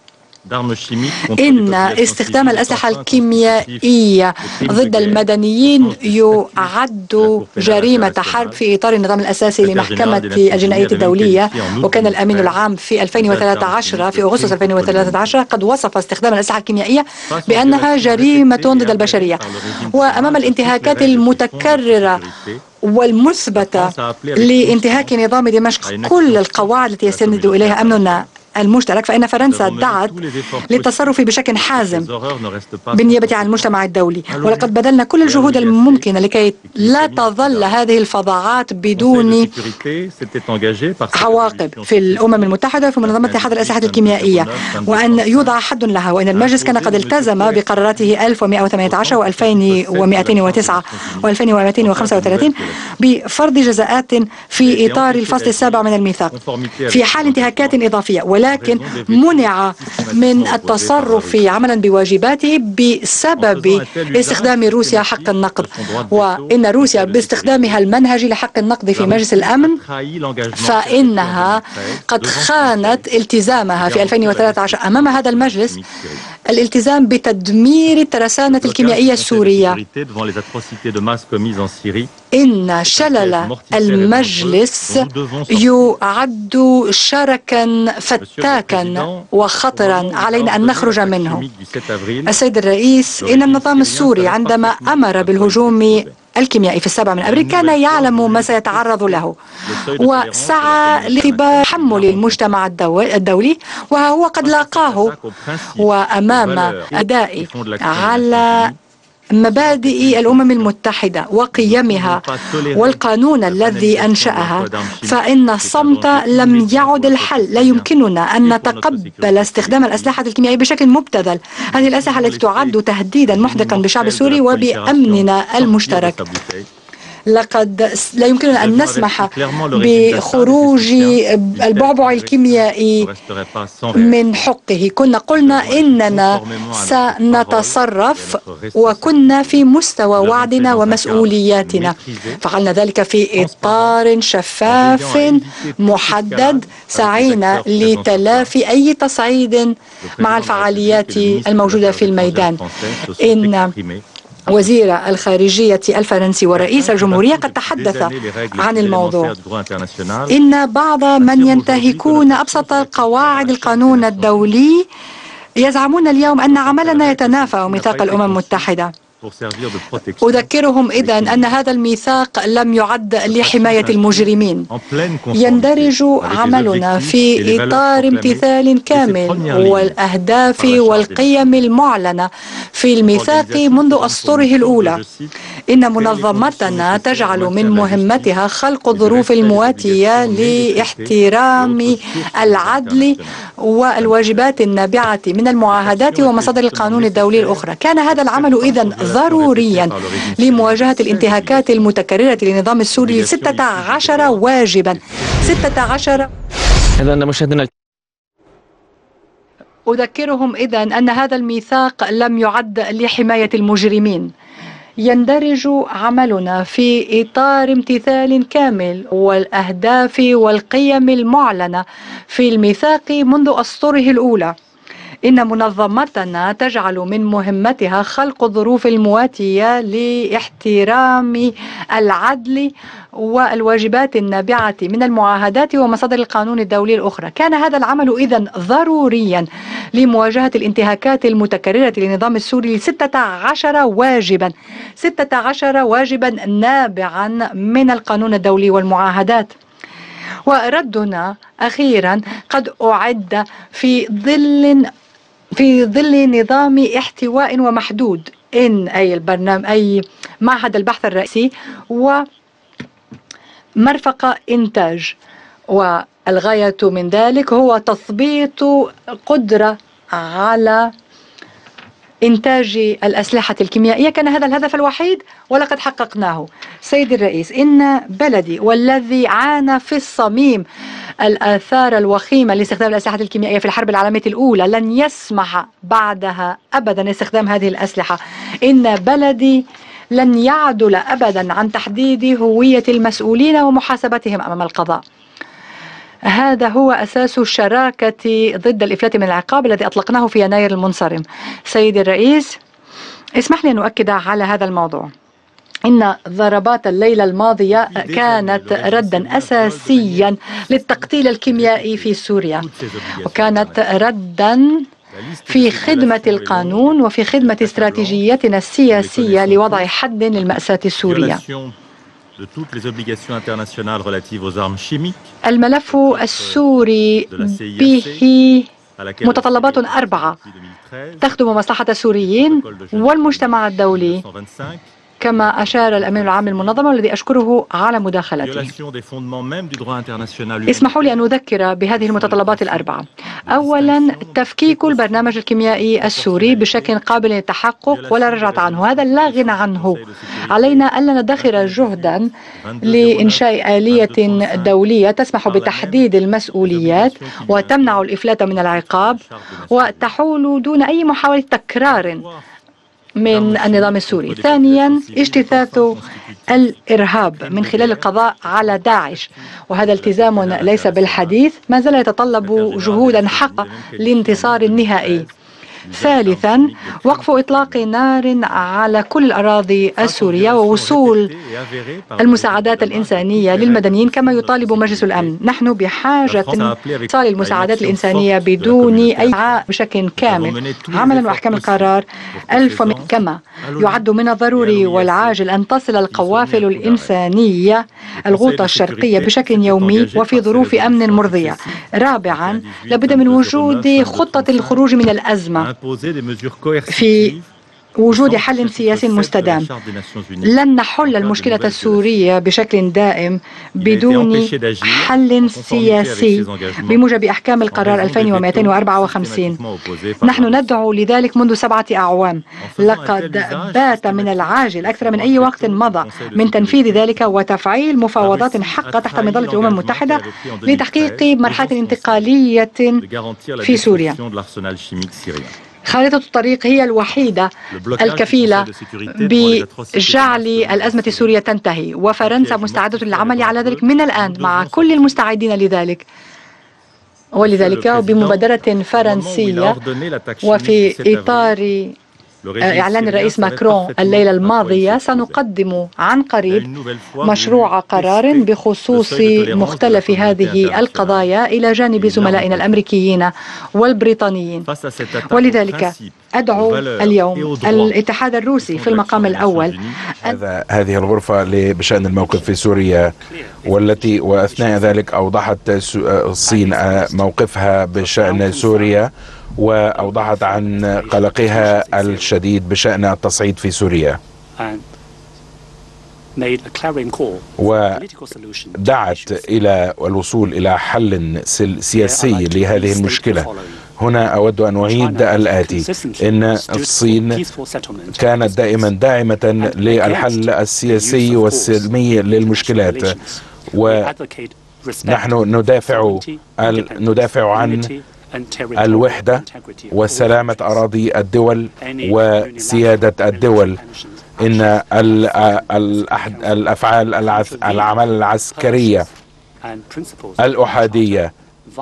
إن استخدام الأسلحة الكيميائية ضد المدنيين يعد جريمة حرب في إطار النظام الأساسي لمحكمة الجنائية الدولية. وكان الأمين العام في 2013 في أغسطس 2013 قد وصف استخدام الأسلحة الكيميائية بأنها جريمة ضد البشرية. وأمام الانتهاكات المتكررة والمثبتة لانتهاك نظام دمشق كل القواعد التي يستند إليها أمننا المشترك، فإن فرنسا دعت للتصرف بشكل حازم بالنيابة عن المجتمع الدولي. ولقد بذلنا كل الجهود الممكنة لكي لا تظل هذه الفضاعات بدون عواقب في الأمم المتحدة وفي منظمة اتحاد الأسلحة الكيميائية، وأن يوضع حد لها. وأن المجلس كان قد التزم بقراراته 1118 و2209 و2235 بفرض جزاءات في إطار الفصل السابع من الميثاق في حال انتهاكات إضافية، ولكن منع من التصرف عملا بواجباته بسبب استخدام روسيا حق النقد. وإن روسيا باستخدامها المنهجي لحق النقد في مجلس الأمن فإنها قد خانت التزامها في 2013 أمام هذا المجلس الالتزام بتدمير الترسانة الكيميائية السورية. إن شلل المجلس يعد شركا فتاكا وخطرا علينا أن نخرج منه. السيد الرئيس، إن النظام السوري عندما أمر بالهجوم الكيميائي في 7 أبريل كان يعلم ما سيتعرض له، وسعى لتحمل المجتمع الدولي، وهو قد لاقاه. وأمام أداء على مبادئ الأمم المتحدة وقيمها والقانون الذي أنشأها، فإن الصمت لم يعد الحل. لا يمكننا أن نتقبل استخدام الأسلحة الكيميائية بشكل مبتذل. هذه الأسلحة التي تعد تهديدا محدقا بالشعب السوري وبأمننا المشترك. لقد لا يمكننا أن نسمح بخروج البعبع الكيميائي من حقه. كنا قلنا إننا سنتصرف وكنا في مستوى وعدنا ومسؤولياتنا. فعلنا ذلك في إطار شفاف محدد. سعينا لتلافي أي تصعيد مع الفعاليات الموجودة في الميدان. إن وزير الخارجية الفرنسي ورئيس الجمهورية قد تحدث عن الموضوع. إن بعض من ينتهكون أبسط قواعد القانون الدولي يزعمون اليوم أن عملنا يتنافى ميثاق الأمم المتحدة. أذكرهم إذن أن هذا الميثاق لم يعد لحماية المجرمين. يندرج عملنا في إطار امتثال كامل والأهداف والقيم المعلنة في الميثاق منذ أسطره الأولى. إن منظمتنا تجعل من مهمتها خلق الظروف المواتية لاحترام العدل والواجبات النابعة من المعاهدات ومصادر القانون الدولي الأخرى. كان هذا العمل إذن ضروريا لمواجهة الانتهاكات المتكررة للنظام السوري 16 واجبا. 16. إذن مشاهدينا أذكرهم إذن أن هذا الميثاق لم يعد لحماية المجرمين. يندرج عملنا في إطار امتثال كامل والأهداف والقيم المعلنة في الميثاق منذ أسطره الأولى. إن منظمتنا تجعل من مهمتها خلق الظروف المواتية لاحترام العدل والواجبات النابعة من المعاهدات ومصادر القانون الدولي الأخرى. كان هذا العمل إذن ضروريا لمواجهة الانتهاكات المتكررة للنظام السوري 16 واجبا. 16 واجبا نابعا من القانون الدولي والمعاهدات. وردنا أخيرا قد أعد في ظل نظام احتواء ومحدود أي معهد البحث الرئيسي ومرفق إنتاج. والغاية من ذلك هو تثبيط قدرة على إنتاج الأسلحة الكيميائية. كان هذا الهدف الوحيد ولقد حققناه. سيد الرئيس، إن بلدي والذي عانى في الصميم الآثار الوخيمة لاستخدام الأسلحة الكيميائية في الحرب العالمية الأولى لن يسمح بعدها أبدا استخدام هذه الأسلحة. إن بلدي لن يعدل أبدا عن تحديد هوية المسؤولين ومحاسبتهم أمام القضاء. هذا هو أساس الشراكة ضد الإفلات من العقاب الذي أطلقناه في يناير المنصرم. سيدي الرئيس، اسمح لي أن أؤكد على هذا الموضوع. إن ضربات الليلة الماضية كانت ردا أساسيا للتقتيل الكيميائي في سوريا، وكانت ردا في خدمة القانون وفي خدمة استراتيجيتنا السياسية لوضع حد للمأساة السورية. الملف السوري به متطلبات 4 تخدم مصلحة السوريين والمجتمع الدولي، كما أشار الأمين العام للمنظمة والذي أشكره على مداخلته. اسمحوا لي أن أذكر بهذه المتطلبات 4. أولا، تفكيك البرنامج الكيميائي السوري بشكل قابل للتحقق ولا رجعة عنه، هذا لا غنى عنه. علينا ألا ندخر جهدا لإنشاء آلية دولية تسمح بتحديد المسؤوليات وتمنع الإفلات من العقاب وتحول دون أي محاولة تكرار من النظام السوري. ثانيا، اجتثاث الإرهاب من خلال القضاء على داعش، وهذا التزام ليس بالحديث، ما زال يتطلب جهودا حقا لانتصار النهائي. ثالثا، وقف إطلاق نار على كل الأراضي السورية ووصول المساعدات الإنسانية للمدنيين كما يطالب مجلس الأمن. نحن بحاجة لإيصال المساعدات الإنسانية بدون أي بشكل كامل عملا وأحكام القرار 1000. كما يعد من الضروري والعاجل أن تصل القوافل الإنسانية الغوطة الشرقية بشكل يومي وفي ظروف أمن مرضية. رابعا، لابد من وجود خطة الخروج من الأزمة في وجود حل سياسي مستدام. لن نحل المشكلة السورية بشكل دائم بدون حل سياسي بموجب أحكام القرار 2254. نحن ندعو لذلك منذ 7 أعوام. لقد بات من العاجل أكثر من أي وقت مضى من تنفيذ ذلك وتفعيل مفاوضات حقة تحت مظلة الأمم المتحدة لتحقيق مرحلة انتقالية في سوريا. خارطة الطريق هي الوحيدة الكفيلة بجعل الأزمة السورية تنتهي، وفرنسا مستعدة للعمل على ذلك من الآن مع كل المستعدين لذلك. ولذلك بمبادرة فرنسية وفي إطار إعلان الرئيس ماكرون الليلة الماضية سنقدم عن قريب مشروع قرار بخصوص مختلف هذه القضايا إلى جانب زملائنا الأمريكيين والبريطانيين. ولذلك أدعو اليوم الاتحاد الروسي في المقام الأول. هذه الغرفة بشأن الموقف في سوريا، والتي وأثناء ذلك أوضحت الصين موقفها بشأن سوريا، وأوضحت عن قلقها الشديد بشأن التصعيد في سوريا، ودعت إلى الوصول إلى حل سياسي لهذه المشكلة. هنا أود أن أعيد الآتي: إن الصين كانت دائما داعمة للحل السياسي والسلمي للمشكلات، ونحن ندافع عن الوحدة وسلامة أراضي الدول وسيادة الدول. إن الأعمال العسكرية الأحادية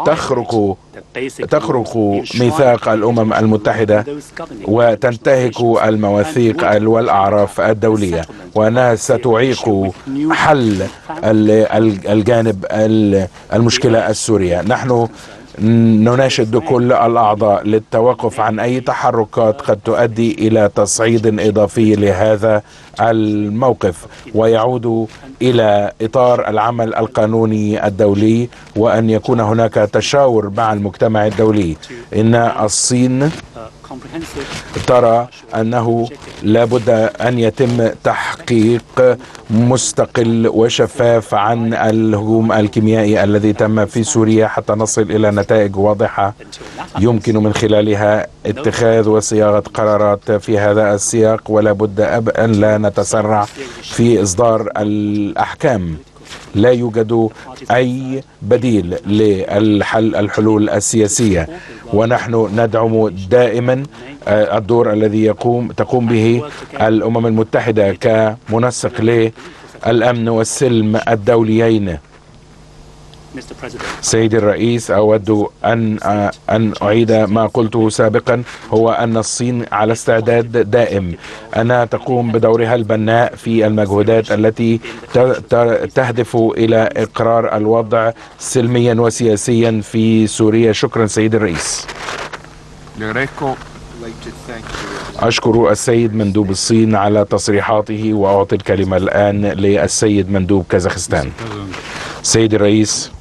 تخرق ميثاق الأمم المتحدة وتنتهك المواثيق والأعراف الدولية، وأنها ستعيق حل الجانب المشكلة السورية. نحن نناشد كل الأعضاء للتوقف عن أي تحركات قد تؤدي إلى تصعيد إضافي لهذا الموقف ويعود إلى إطار العمل القانوني الدولي، وأن يكون هناك تشاور مع المجتمع الدولي. إن الصين ترى أنه لابد أن يتم تحقيق مستقل وشفاف عن الهجوم الكيميائي الذي تم في سوريا حتى نصل إلى نتائج واضحة يمكن من خلالها اتخاذ وصياغة قرارات في هذا السياق، ولا بد أن لا نتسرع في إصدار الأحكام. لا يوجد أي بديل الحلول السياسية، ونحن ندعم دائما الدور الذي تقوم به الأمم المتحدة كمنسق للأمن والسلم الدوليين. سيدي الرئيس، أود أن أعيد ما قلته سابقا، هو أن الصين على استعداد دائم أنها تقوم بدورها البناء في المجهودات التي تهدف إلى إقرار الوضع سلميا وسياسيا في سوريا. شكرا سيدي الرئيس. أشكر السيد مندوب الصين على تصريحاته، وأعطي الكلمة الآن للسيد مندوب كازاخستان. سيدي الرئيس،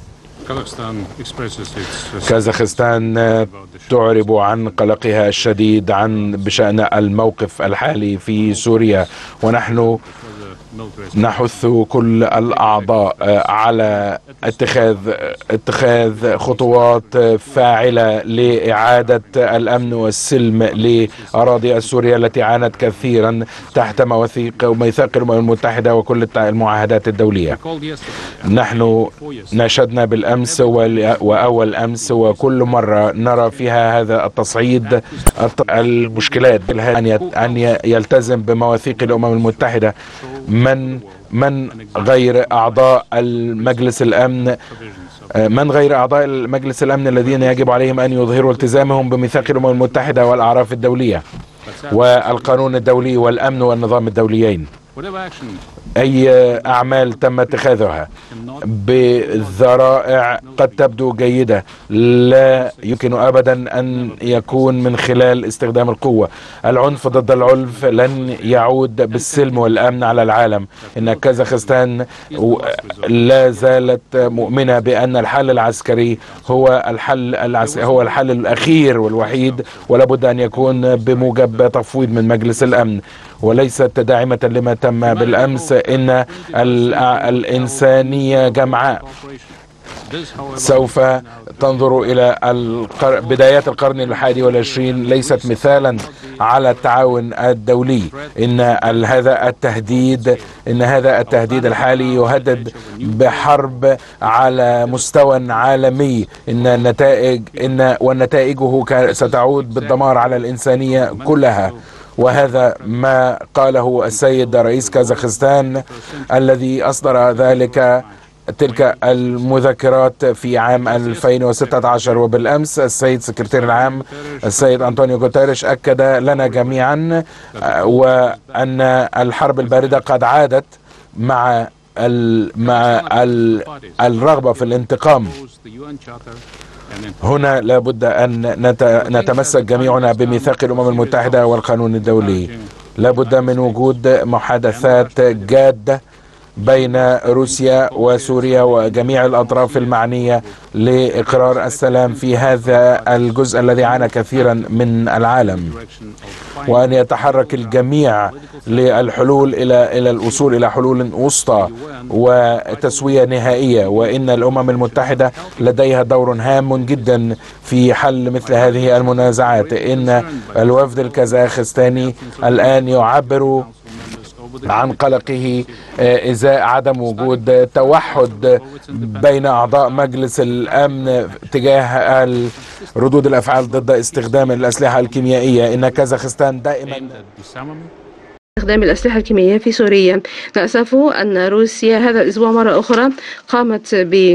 كازاخستان تعرب عن قلقها الشديد بشأن الموقف الحالي في سوريا، ونحن نحث كل الأعضاء على اتخاذ خطوات فاعلة لإعادة الأمن والسلم لأراضي سوريا التي عانت كثيرا تحت ميثاق الأمم المتحدة وكل المعاهدات الدولية. نحن ناشدنا بالأمس وأول أمس، وكل مرة نرى فيها هذا التصعيد المشكلات أن يلتزم بمواثيق الأمم المتحدة. من غير أعضاء المجلس الأمن الذين يجب عليهم أن يظهروا التزامهم بميثاق الأمم المتحدة والأعراف الدولية والقانون الدولي والأمن والنظام الدوليين. أي أعمال تم اتخاذها بذرائع قد تبدو جيدة لا يمكن أبدا أن يكون من خلال استخدام القوة. العنف ضد العنف لن يعود بالسلم والأمن على العالم. إن كازاخستان لا زالت مؤمنة بأن الحل العسكري هو الحل الأخير والوحيد، ولا بد أن يكون بموجب تفويض من مجلس الأمن، وليست داعمة لما تم بالأمس. إن الإنسانية جمعاء سوف تنظر إلى بدايات القرن 21 ليست مثالا على التعاون الدولي. إن هذا التهديد الحالي يهدد بحرب على مستوى عالمي، ونتائجه ستعود بالدمار على الإنسانية كلها. وهذا ما قاله السيد رئيس كازاخستان الذي أصدر تلك المذكرات في عام 2016. وبالأمس السيد سكرتير العام السيد أنطونيو غوتيريش أكد لنا جميعا وأن الحرب الباردة قد عادت مع الرغبة في الانتقام. هنا لابد أن نتمسك جميعنا بميثاق الأمم المتحدة والقانون الدولي. لابد من وجود محادثات جادة بين روسيا وسوريا وجميع الأطراف المعنية لإقرار السلام في هذا الجزء الذي عانى كثيرا من العالم، وأن يتحرك الجميع للحلول إلى الوصول إلى حلول وسطى وتسوية نهائية. وإن الأمم المتحدة لديها دور هام جدا في حل مثل هذه المنازعات. إن الوفد الكازاخستاني الآن يعبر عن قلقه إزاء عدم وجود توحد بين أعضاء مجلس الأمن تجاه ردود الأفعال ضد استخدام الأسلحة الكيميائية. إن كازاخستان دائما استخدام الأسلحة الكيميائية في سوريا. نأسف أن روسيا هذا الأسبوع مرة أخرى قامت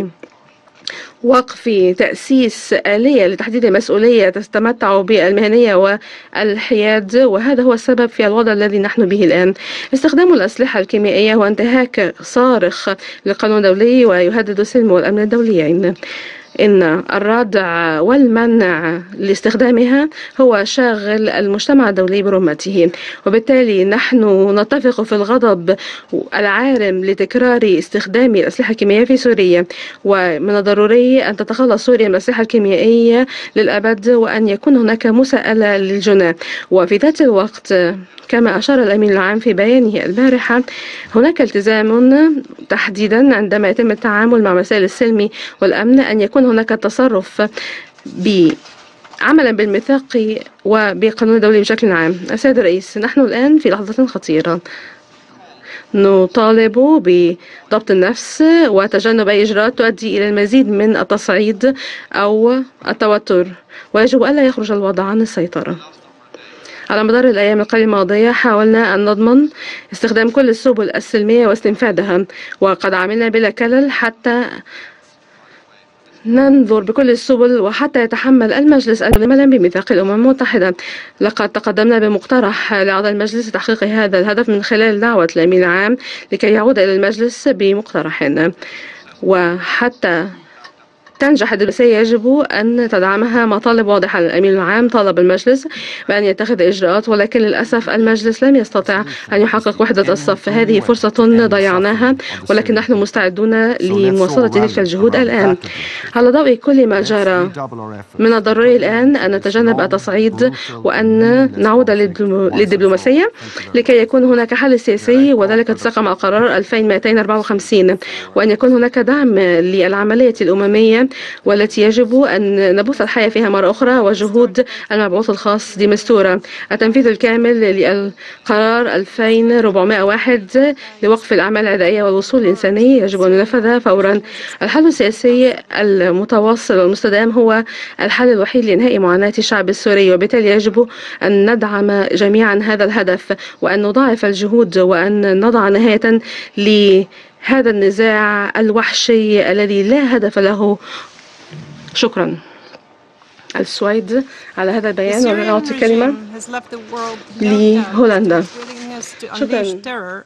وقف تأسيس آلية لتحديد المسؤولية تتمتع بالمهنية والحياد، وهذا هو السبب في الوضع الذي نحن به الآن. استخدام الأسلحة الكيميائية هو انتهاك صارخ للقانون الدولي ويهدد السلم والأمن الدوليين. إن الردع والمنع لاستخدامها هو شاغل المجتمع الدولي برمته، وبالتالي نحن نتفق في الغضب العارم لتكرار استخدام الأسلحة الكيميائية في سوريا، ومن الضروري أن تتخلص سوريا من الأسلحة الكيميائية للأبد، وأن يكون هناك مساءلة للجناه. وفي ذات الوقت كما أشار الأمين العام في بيانه البارحة، هناك التزام تحديدا عندما يتم التعامل مع مسائل السلم والأمن أن يكون هناك تصرف عملا بالميثاق وبقانون الدولي بشكل عام. السيد الرئيس، نحن الآن في لحظة خطيرة، نطالب بضبط النفس وتجنب أي إجراءات تؤدي إلى المزيد من التصعيد أو التوتر، ويجب ألا يخرج الوضع عن السيطرة. على مدار الأيام القليلة الماضية حاولنا أن نضمن استخدام كل السبل السلمية واستنفادها، وقد عملنا بلا كلل حتى ننظر بكل السبل وحتى يتحمل المجلس الملم بميثاق الأمم المتحدة. لقد تقدمنا بمقترح لأعضاء المجلس لتحقيق هذا الهدف من خلال دعوة الأمين العام لكي يعود إلى المجلس بمقترح، وحتى تنجح الدبلوماسية يجب أن تدعمها مطالب واضحة. الأمين العام طالب المجلس بأن يتخذ إجراءات، ولكن للأسف المجلس لم يستطع أن يحقق وحدة الصف. هذه فرصة ضيعناها، ولكن نحن مستعدون لمواصلة تلك الجهود الآن. على ضوء كل ما جرى، من الضروري الآن أن نتجنب التصعيد وأن نعود للدبلوماسية لكي يكون هناك حل سياسي، وذلك اتساقا مع قرار 2254، وأن يكون هناك دعم للعملية الأممية والتي يجب أن نبث الحياة فيها مرة أخرى، وجهود المبعوث الخاص دي مستورة. التنفيذ الكامل للقرار 2401 لوقف الأعمال العدائية والوصول الإنساني يجب أن ينفذ فورا. الحل السياسي المتواصل والمستدام هو الحل الوحيد لإنهاء معاناة الشعب السوري، وبالتالي يجب أن ندعم جميعا هذا الهدف، وأن نضاعف الجهود، وأن نضع نهاية هذا النزاع الوحشي الذي لا هدف له. شكرا. السويد على هذا البيان، ونعطي كلمة لهولندا. شكرا.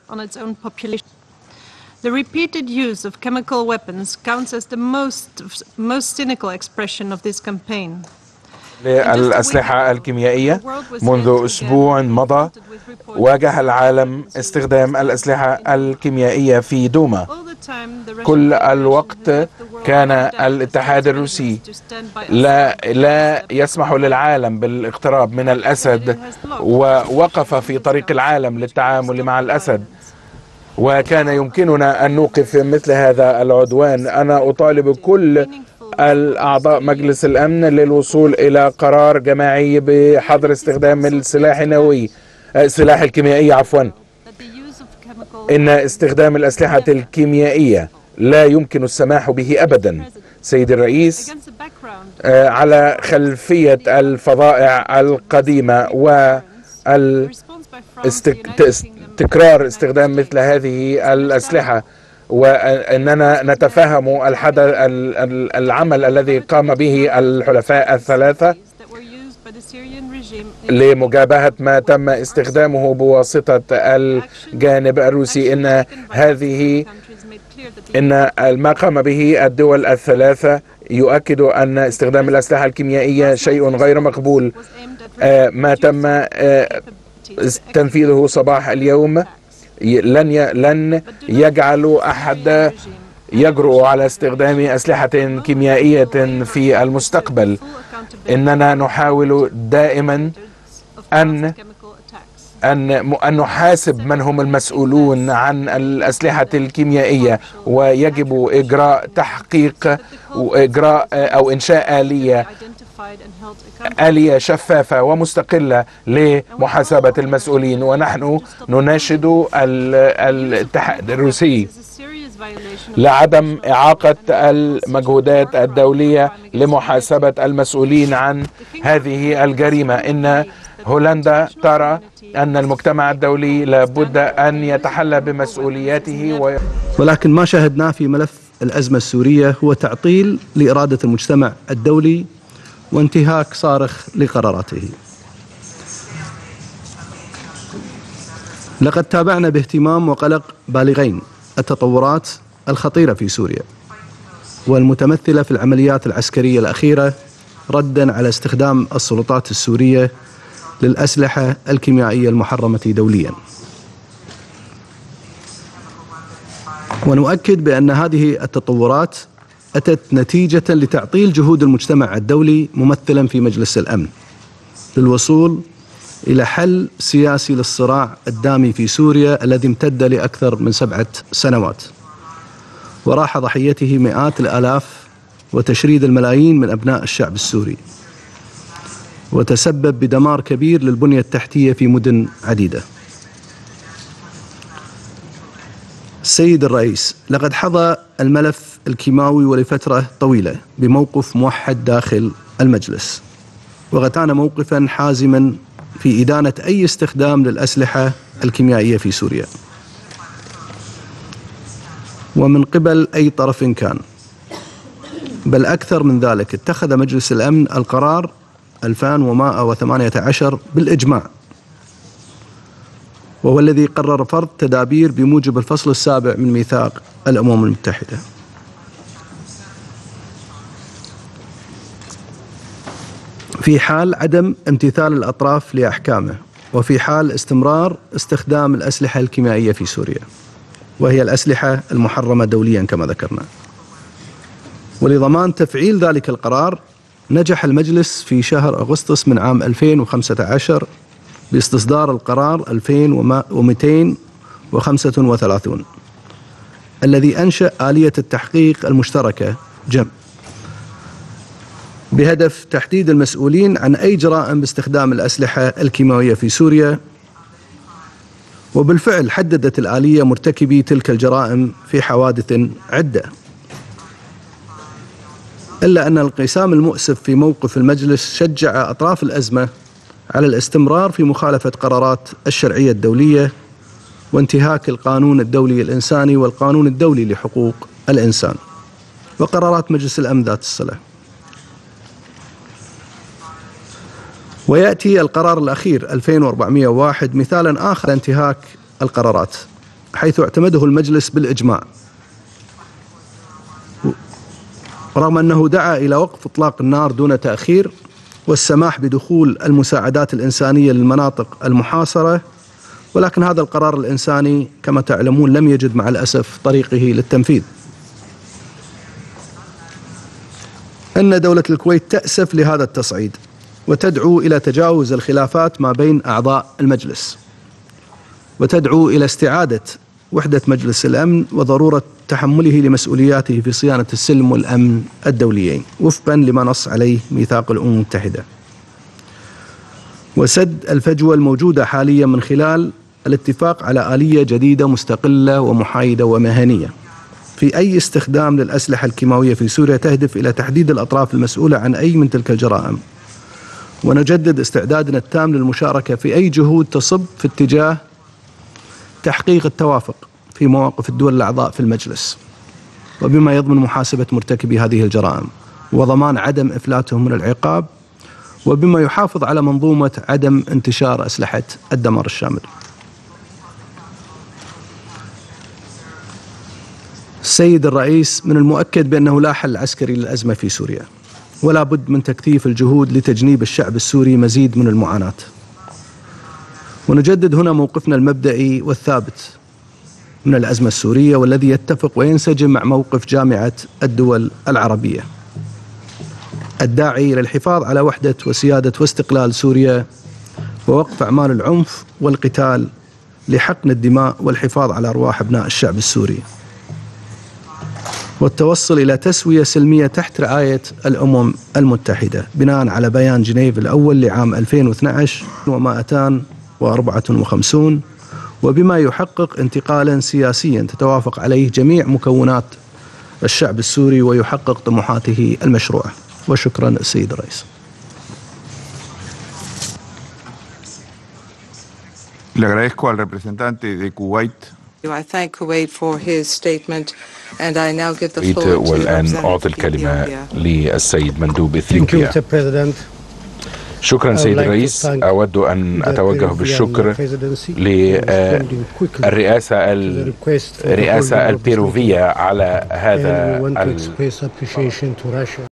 The repeated use of chemical weapons counts as the most cynical expression of this campaign. للأسلحة الكيميائية منذ أسبوع مضى واجه العالم استخدام الأسلحة الكيميائية في دوما. كل الوقت كان الاتحاد الروسي لا يسمح للعالم بالاقتراب من الأسد، ووقف في طريق العالم للتعامل مع الأسد، وكان يمكننا أن نوقف مثل هذا العدوان. أنا أطالب كل الأعضاء مجلس الأمن للوصول إلى قرار جماعي بحظر استخدام السلاح النووي، السلاح الكيميائي عفوا. إن استخدام الأسلحة الكيميائية لا يمكن السماح به أبدا. سيد الرئيس، على خلفية الفظائع القديمة وتكرار استخدام مثل هذه الأسلحة، وأننا نتفهم العمل الذي قام به الحلفاء الثلاثة لمجابهة ما تم استخدامه بواسطة الجانب الروسي. إن ما قام به الدول الثلاثة يؤكد أن استخدام الأسلحة الكيميائية شيء غير مقبول. ما تم تنفيذه صباح اليوم لن يجعل أحد يجرؤ على استخدام أسلحة كيميائية في المستقبل. إننا نحاول دائما أن نحاسب من هم المسؤولون عن الأسلحة الكيميائية، ويجب إجراء تحقيق وإجراء أو إنشاء آلية شفافة ومستقلة لمحاسبة المسؤولين. ونحن نناشد الاتحاد الروسي لعدم إعاقة المجهودات الدولية لمحاسبة المسؤولين عن هذه الجريمة. إن هولندا ترى أن المجتمع الدولي لابد أن يتحلى بمسؤولياته ولكن ما شاهدناه في ملف الأزمة السورية هو تعطيل لإرادة المجتمع الدولي وانتهاك صارخ لقراراته. لقد تابعنا باهتمام وقلق بالغين التطورات الخطيرة في سوريا والمتمثلة في العمليات العسكرية الأخيرة ردا على استخدام السلطات السورية للأسلحة الكيميائية المحرمة دوليا. ونؤكد بأن هذه التطورات أتت نتيجة لتعطيل جهود المجتمع الدولي ممثلا في مجلس الأمن للوصول إلى حل سياسي للصراع الدامي في سوريا الذي امتد لأكثر من 7 سنوات، وراح ضحيته مئات الآلاف وتشريد الملايين من أبناء الشعب السوري، وتسبب بدمار كبير للبنية التحتية في مدن عديدة. السيد الرئيس، لقد حظى الملف الكيماوي ولفترة طويلة بموقف موحد داخل المجلس، وغتان موقفا حازما في إدانة أي استخدام للأسلحة الكيميائية في سوريا ومن قبل أي طرف كان، بل أكثر من ذلك، اتخذ مجلس الأمن القرار 2118 بالإجماع، وهو الذي قرر فرض تدابير بموجب الفصل 7 من ميثاق الأمم المتحدة. في حال عدم امتثال الأطراف لأحكامه، وفي حال استمرار استخدام الأسلحة الكيميائية في سوريا، وهي الأسلحة المحرمة دوليا كما ذكرنا. ولضمان تفعيل ذلك القرار، نجح المجلس في شهر أغسطس من عام 2015 باستصدار القرار 2235 الذي أنشأ آلية التحقيق المشتركة جم بهدف تحديد المسؤولين عن أي جرائم باستخدام الأسلحة الكيماوية في سوريا. وبالفعل حددت الآلية مرتكبي تلك الجرائم في حوادث عدة، إلا أن الانقسام المؤسف في موقف المجلس شجع أطراف الأزمة على الاستمرار في مخالفة قرارات الشرعية الدولية وانتهاك القانون الدولي الإنساني والقانون الدولي لحقوق الإنسان وقرارات مجلس الأمن ذات الصلة. ويأتي القرار الأخير 2401 مثالا آخر لانتهاك القرارات، حيث اعتمده المجلس بالإجماع، رغم أنه دعا إلى وقف إطلاق النار دون تأخير والسماح بدخول المساعدات الإنسانية للمناطق المحاصرة، ولكن هذا القرار الإنساني كما تعلمون لم يجد مع الأسف طريقه للتنفيذ. أن دولة الكويت تأسف لهذا التصعيد وتدعو إلى تجاوز الخلافات ما بين أعضاء المجلس، وتدعو إلى استعادة وحدة مجلس الأمن وضرورة تحمله لمسؤولياته في صيانة السلم والأمن الدوليين وفقا لما نص عليه ميثاق الأمم المتحدة، وسد الفجوة الموجودة حاليا من خلال الاتفاق على آلية جديدة مستقلة ومحايدة ومهنية في أي استخدام للأسلحة الكيماوية في سوريا تهدف إلى تحديد الأطراف المسؤولة عن أي من تلك الجرائم. ونجدد استعدادنا التام للمشاركة في أي جهود تصب في اتجاه تحقيق التوافق في مواقف الدول الأعضاء في المجلس، وبما يضمن محاسبة مرتكبي هذه الجرائم وضمان عدم إفلاتهم من العقاب، وبما يحافظ على منظومة عدم انتشار أسلحة الدمار الشامل. السيد الرئيس، من المؤكد بأنه لا حل عسكري للأزمة في سوريا، ولا بد من تكثيف الجهود لتجنيب الشعب السوري مزيد من المعاناة. ونجدد هنا موقفنا المبدئي والثابت من الأزمة السورية، والذي يتفق وينسجم مع موقف جامعة الدول العربية الداعي إلى الحفاظ على وحدة وسيادة واستقلال سوريا ووقف أعمال العنف والقتال لحقن الدماء والحفاظ على أرواح أبناء الشعب السوري، والتوصل إلى تسوية سلمية تحت رعاية الأمم المتحدة بناء على بيان جنيف الأول لعام 2012 و254، وبما يحقق انتقالا سياسيا تتوافق عليه جميع مكونات الشعب السوري ويحقق طموحاته المشروعة. وشكرا السيد الرئيس. Le agradezco al representante de Kuwait. I thank Kuwait for his statement and I now give the floor to والآن أعطي الكلمة للسيد مندوب إثيوبيا. شكرا سيد الرئيس. أود أن أتوجه بالشكر للرئاسة البيروفية على هذا